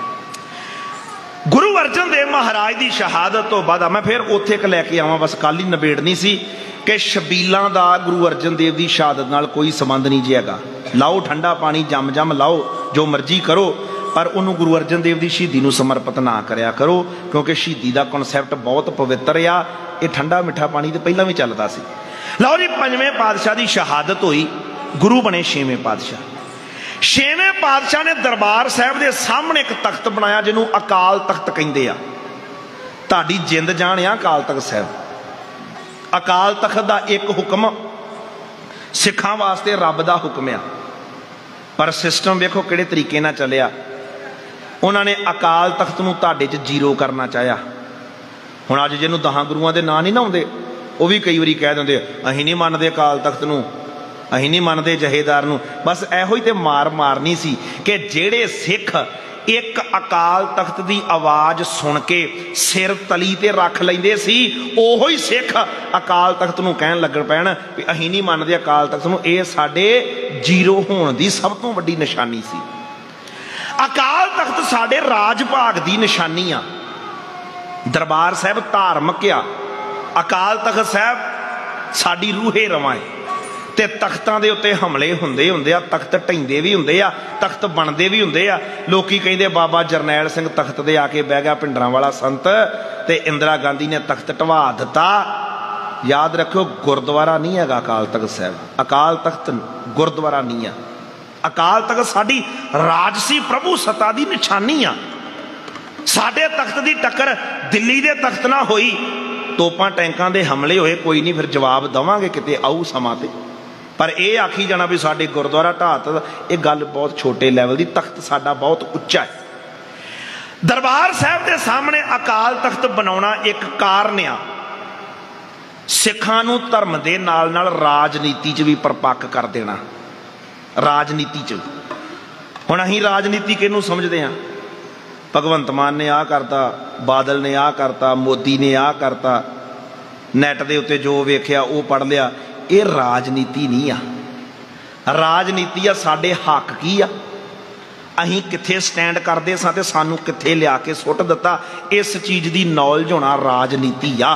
ਗੁਰੂ ਅਰਜਨ ਦੇਵ ਮਹਾਰਾਜ ਦੀ ਸ਼ਹਾਦਤ ਤੋਂ ਬਾਅਦ ਮੈਂ ਫਿਰ ਉੱਥੇ ਇੱਕ ਲੈ ਕੇ ਆਵਾਂ, ਬਸ ਕੱਲ ਹੀ ਨਿਬੇੜਨੀ ਸੀ ਕਿ ਸ਼ਬੀਲਾਂ ਦਾ ਗੁਰੂ ਅਰਜਨ ਦੇਵ ਦੀ ਸ਼ਹਾਦਤ ਨਾਲ ਕੋਈ ਸੰਬੰਧ ਨਹੀਂ ਜੀ ਹੈਗਾ। ਲਾਓ ਠੰਡਾ ਪਾਣੀ, ਜੰਮ ਜੰਮ ਲਾਓ, ਜੋ ਮਰਜ਼ੀ ਕਰੋ, ਪਰ ਉਹਨੂੰ ਗੁਰੂ ਅਰਜਨ ਦੇਵ ਦੀ ਸ਼ਹੀਦੀ ਨੂੰ ਸਮਰਪਿਤ ਨਾ ਕਰਿਆ ਕਰੋ, ਕਿਉਂਕਿ ਸ਼ਹੀਦੀ ਦਾ ਕਨਸੈਪਟ ਬਹੁਤ ਪਵਿੱਤਰ ਆ। ਇਹ ਠੰਡਾ ਮਿੱਠਾ ਪਾਣੀ ਤੇ ਪਹਿਲਾਂ ਵੀ ਚੱਲਦਾ ਸੀ। ਲਓ ਜੀ, ਪੰਜਵੇਂ ਪਾਤਸ਼ਾਹ ਦੀ ਸ਼ਹਾਦਤ ਹੋਈ, ਗੁਰੂ ਬਣੇ ਛੇਵੇਂ ਪਾਤਸ਼ਾਹ। ਛੇਵੇਂ ਪਾਤਸ਼ਾਹ ਨੇ ਦਰਬਾਰ ਸਾਹਿਬ ਦੇ ਸਾਹਮਣੇ ਇੱਕ ਤਖਤ ਬਣਾਇਆ ਜਿਹਨੂੰ ਅਕਾਲ ਤਖਤ ਕਹਿੰਦੇ ਆ। ਤੁਹਾਡੀ ਜਿੰਦ ਜਾਨ ਆ ਅਕਾਲ ਤਖਤ ਸਾਹਿਬ। ਅਕਾਲ ਤਖਤ ਦਾ ਇੱਕ ਹੁਕਮ ਸਿੱਖਾਂ ਵਾਸਤੇ ਰੱਬ ਦਾ ਹੁਕਮ ਆ, ਪਰ ਸਿਸਟਮ ਵੇਖੋ ਕਿਹੜੇ ਤਰੀਕੇ ਨਾਲ ਚੱਲਿਆ। ਉਹਨਾਂ ਨੇ ਅਕਾਲ ਤਖਤ ਨੂੰ ਤੁਹਾਡੇ 'ਚ ਜ਼ੀਰੋ ਕਰਨਾ ਚਾਹਿਆ। ਹੁਣ ਅੱਜ ਜਿਹਨੂੰ ਦਹਾਂ ਗੁਰੂਆਂ ਦੇ ਨਾਂ ਨਹੀਂ ਨਾ ਆਉਂਦੇ, ਉਹ ਵੀ ਕਈ ਵਾਰੀ ਕਹਿ ਦਿੰਦੇ ਅਸੀਂ ਨਹੀਂ ਮੰਨਦੇ ਅਕਾਲ ਤਖਤ ਨੂੰ, ਅਸੀਂ ਨਹੀਂ ਮੰਨਦੇ ਜਹੇਦਾਰ ਨੂੰ। ਬਸ ਇਹੋ ਹੀ ਤੇ ਮਾਰ ਮਾਰਨੀ ਸੀ ਕਿ ਜਿਹੜੇ ਸਿੱਖ ਇੱਕ ਅਕਾਲ ਤਖਤ ਦੀ ਆਵਾਜ਼ ਸੁਣ ਕੇ ਸਿਰ ਤਲੀ ਤੇ ਰੱਖ ਲੈਂਦੇ ਸੀ, ਉਹੋ ਹੀ ਸਿੱਖ ਅਕਾਲ ਤਖਤ ਨੂੰ ਕਹਿਣ ਲੱਗਣ ਪੈਣ ਵੀ ਅਸੀਂ ਨਹੀਂ ਮੰਨਦੇ ਅਕਾਲ ਤਖਤ ਨੂੰ। ਇਹ ਸਾਡੇ ਜ਼ੀਰੋ ਹੋਣ ਦੀ ਸਭ ਤੋਂ ਵੱਡੀ ਨਿਸ਼ਾਨੀ ਸੀ। ਅਕਾਲ ਤਖਤ ਸਾਡੇ ਰਾਜ ਭਾਗ ਦੀ ਨਿਸ਼ਾਨੀ ਆ। दरबार साहब धार्मिक आ, अकाल तख्त साहब साडी रूहे रवां है, ते तख्तां दे उत्ते हमले हुंदे हुंदे आ, तख्त ढहिंदे भी हुंदे आ, तख्त बनदे भी हुंदे आ। लोकी कहिंदे बाबा जरनैल सिंह तख्त दे आके बह गया भिंडरां वाला संत, ते इंदिरा गांधी ने तख्त ढवा दिता। याद रखो गुरुद्वारा नहीं है अकाल तख्त साहब, अकाल तख्त गुरुद्वारा नहीं है। अकाल तख्त साडी राजसी प्रभु सत्ता दी निशानी आ। साडे तख्त दी टक्कर दिल्ली दे तख्त ना होई, तोपां टैंकां दे हमले होए, कोई नहीं फिर जवाब देवांगे किते आऊ समां ते। पर यह आखी जाना भी साडे गुरुद्वारा ढाता, यह गल बहुत छोटे लैवल की। तख्त साडा बहुत उच्चा है। दरबार साहब के सामने अकाल तख्त बनाउणा एक कारण आ सिखां नूं धर्म दे नाल नाल राजनीति च भी परपक्क कर देना। राजनीति च हुण असीं राजनीति किहनूं समझदे हां? भगवंत मान ने आ करता, बादल ने आ करता, मोदी ने आ करता, नैट दे उत्ते जो वेख्या वो पढ़ लिया। ये राजनीति नहीं आ। राजनीति आ साडे हक की आ, अहीं कित्थे स्टैंड करदे सां ते सानूं कित्थे लिया के सुट दिता, इस चीज़ की नॉलेज होना राजनीति आ।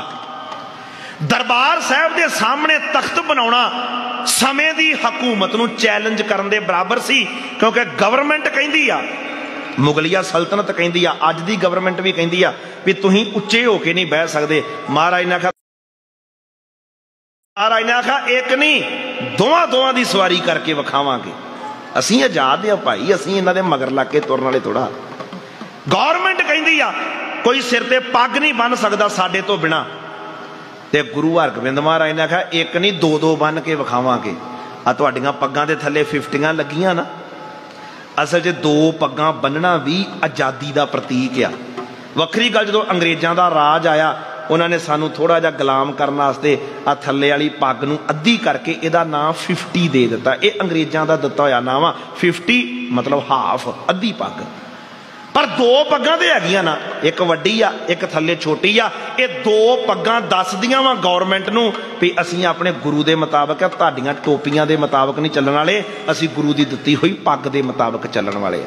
दरबार साहब के सामने तख्त बनाउणा समय की हकूमत नूं चैलेंज करन दे बराबर सी, क्योंकि गवर्नमेंट कहिंदी आ, मुगलिया सल्तनत कहिंदी आ, अज दी गवर्नमेंट भी कहिंदी आ भी तुसीं उच्चे होके नहीं बह सकदे। महाराज ने आखिया महाराज ने आखा एक नहीं दोवां दोवां दी सवारी करके विखावांगे। असीं आजाद आ भाई, असीं इन्हां दे मगर लग के तुरन वाले थोड़ा। गौरमेंट कहिंदी आ कोई सिर ते पग नहीं बन सकदा साडे तो बिना, ते गुरु हरगोबिंद महाराज ने आखा एक नहीं दो दो बन के विखावांगे। आ तुहाडीआं पग्गां दे थल्ले फिफ्टियां लगियां ना, असल च दो पग्गां बन्नना भी आज़ादी का प्रतीक आ। वक्री गल जदों अंग्रेज़ां दा राज आया, उन्होंने सानू थोड़ा जा गुलाम करने वास्ते आ थल्ले वाली पग नूं अद्धी करके इहदा नाम फिफ्टी दे दिता। ये अंग्रेज़ां दा दिता होया नाम आ। फिफ्टी मतलब हाफ, अद्धी पग। पर दो पग्गां ते हैगियां ना, एक वड्डी आ एक थल्ले छोटी आ। ये दो पग्गां दसदियां वा गौरमेंट नूं भी असीं अपने गुरु दे मुताबक, तुहाडीआं टोपियां दे मुताबक नहीं चलण वाले, असीं गुरु दी दित्ती होई पग दे मुताबक चलण वाले।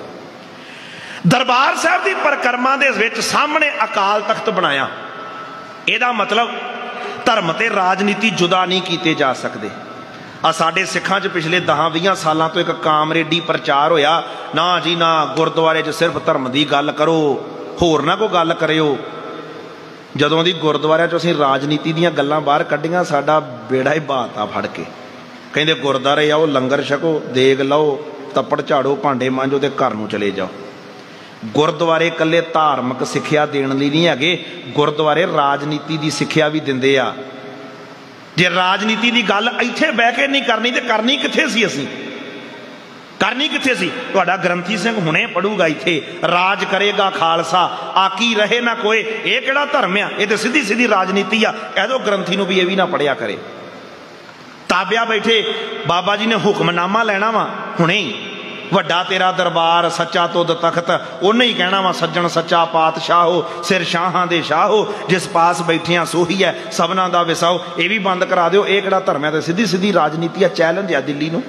दरबार साहब दी परिक्रमा दे विच सामने अकाल तख्त बनाया। ਇਹਦਾ मतलब धर्म ते राजनीति जुदा नहीं किए जा सकते। आ साडे सिखां च पिछले दस बीस सालों तो एक कामरेडी प्रचार होया, ना जी ना गुरुद्वारे च सिर्फ धर्म की गल करो, होर ना कोई गल करियो। जदों दी गुरुद्वारे च असीं राजनीति दीयां गल्लां बाहर कड्ढीआं, साडा बेड़ा ही बहाता फड़ के। कहंदे गुरुद्वारे आओ, लंगर छको, देग लाओ, तप्पड़ झाड़ो, भांडे मांजो ते घर नूं चले जाओ। गुरुद्वारे कल्ले धार्मिक सिक्ख्या देण लई नहीं हैगे, गुरुद्वारे राजनीति की सिक्ख्या भी दिंदे आ। जे राजनीति की गल इत्थे बह के नहीं करनी तो करनी कित्थे सी? असीं करनी कित्थे सी? तुहाडा ग्रंथी सिंह हुणे पढ़ूगा इत्थे, राज करेगा खालसा आकी रहे ना कोई। ये किहड़ा धर्म आ? ये तो सीधी सीधी राजनीति आ। कह दो ग्रंथी नूं भी ये भी ना पढ़िया करे। ताबिया बैठे बाबा जी ने हुक्मनामा लैना वा हुणे ही, वड्डा तेरा दरबार सच्चा तुद तख्त, उन्हें ही कहना वा सज्जन सच्चा पातशाह हो, सिर शाहां दे शाह हो, जिस पास बैठिया सोही है सबना दा विसाओ। ये भी बंद करा दिओ। ये किहड़ा धर्म है? तो सीधी सीधी राजनीति आ, चैलेंज आ दिल्ली नूं।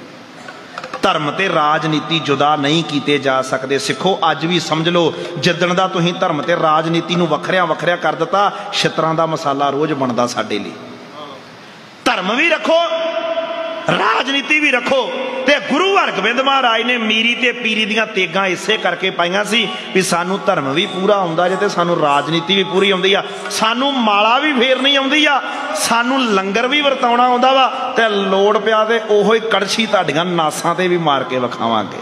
धर्म ते राजनीति जुदा नहीं किए जा सकते। सिखो अज भी समझ लो, जिद्दण दा तुसीं धर्म ते राजनीति नूं वखरिया वखरिया कर दिता, छितरां दा मसाला रोज़ बनदा साडे लई। धर्म भी रखो, राजनीति भी रखो। ते गुरु हरगोबिंद महाराज ने मीरी ते पीरी दियां तेगां इसे करके पाईयां सी भी सानू धर्म भी पूरा आउंदा जे ते सानू राजनीति भी पूरी आउंदी आ, सानू माला भी फेरनी आउंदी आ, सानू लंगर भी वरताउणा आउंदा वा, ते लोड़ पिया ते ओहो ही कड़छी तुहाडीआं नासां ते भी मार के विखावांगे।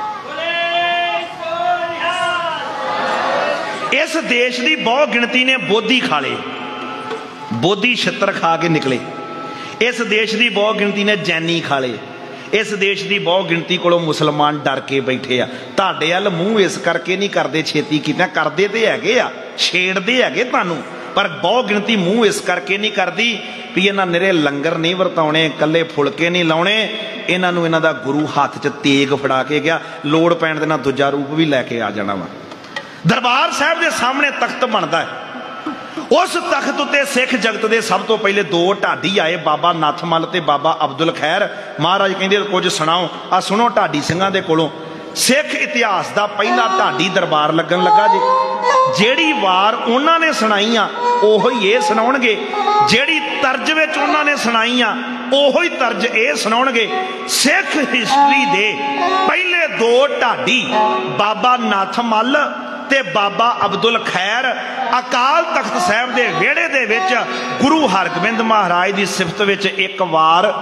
इस देश की बहुत गिणती ने बोधी खा ले, बोधी छित्र खा के निकले। इस देश की बहुत गिणती ने जैनी खा ले। इस देश की बहुत गिणती को मुसलमान डर के बैठे आ। तुहाडे अल मूँह इस करके नहीं करते छेती कितना करते तो हैगे आ, छेड़ते हैगे तुहानूं, पर बहुत गिणती मूँह इस करके नहीं करती भी इन्हां निरे लंगर नहीं वरताउणे, कल्ले फुलके नहीं लाउणे। इन्हां नूं इन्हां दा गुरु हाथ च तेग फड़ा के गया, लोड़ पैण दे नाल दूजा रूप भी लैके आ जाना वा। दरबार साहब के सामने तख्त बनता है। उस तख्त उत्ते सिख जगत के सब तो पहले दो ढाडी आए, बाबा नथमल ते बाबा अब्दुल खैर। महाराज कहंदे कुछ सुनाओ। आ सुनो ढाडी सिंघां दे कोलों। सिख इतिहास का पहला ढाडी दरबार लगन लगा जी। ਜਿਹੜੀ ਵਾਰ ਉਹਨਾਂ ਨੇ ਸੁਣਾਈ ਆ ਉਹੋ ਹੀ ਇਹ ਸੁਣਾਉਣਗੇ, ਜਿਹੜੀ ਤਰਜ ਵਿੱਚ ਉਹਨਾਂ ਨੇ ਸੁਣਾਈ ਆ ਉਹੋ ਹੀ ਤਰਜ ਇਹ ਸੁਣਾਉਣਗੇ। ਸਿੱਖ ਹਿਸਟਰੀ ਦੇ ਪਹਿਲੇ ਦੋ ਢਾਡੀ ਬਾਬਾ ਨੱਥ ਮੱਲ ਤੇ ਬਾਬਾ ਅਬਦੁਲ ਖੈਰ ਅਕਾਲ ਤਖਤ ਸਾਹਿਬ ਦੇ ਵਿਹੜੇ ਦੇ ਵਿੱਚ ਗੁਰੂ ਹਰਗੋਬਿੰਦ ਮਹਾਰਾਜ ਦੀ ਸਿਫਤ ਵਿੱਚ ਇੱਕ ਵਾਰ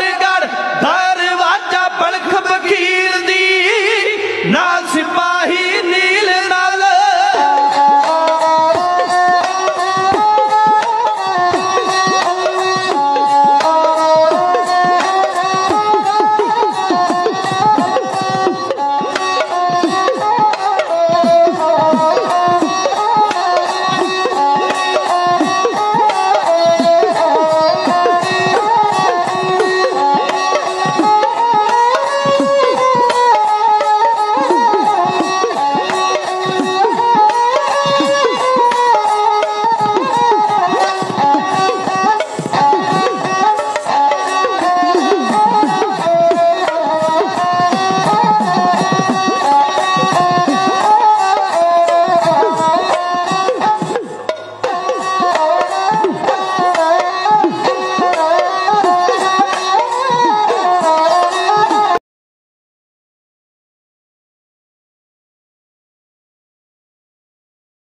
ਨਾਲ ਸਿਪਾਹੀ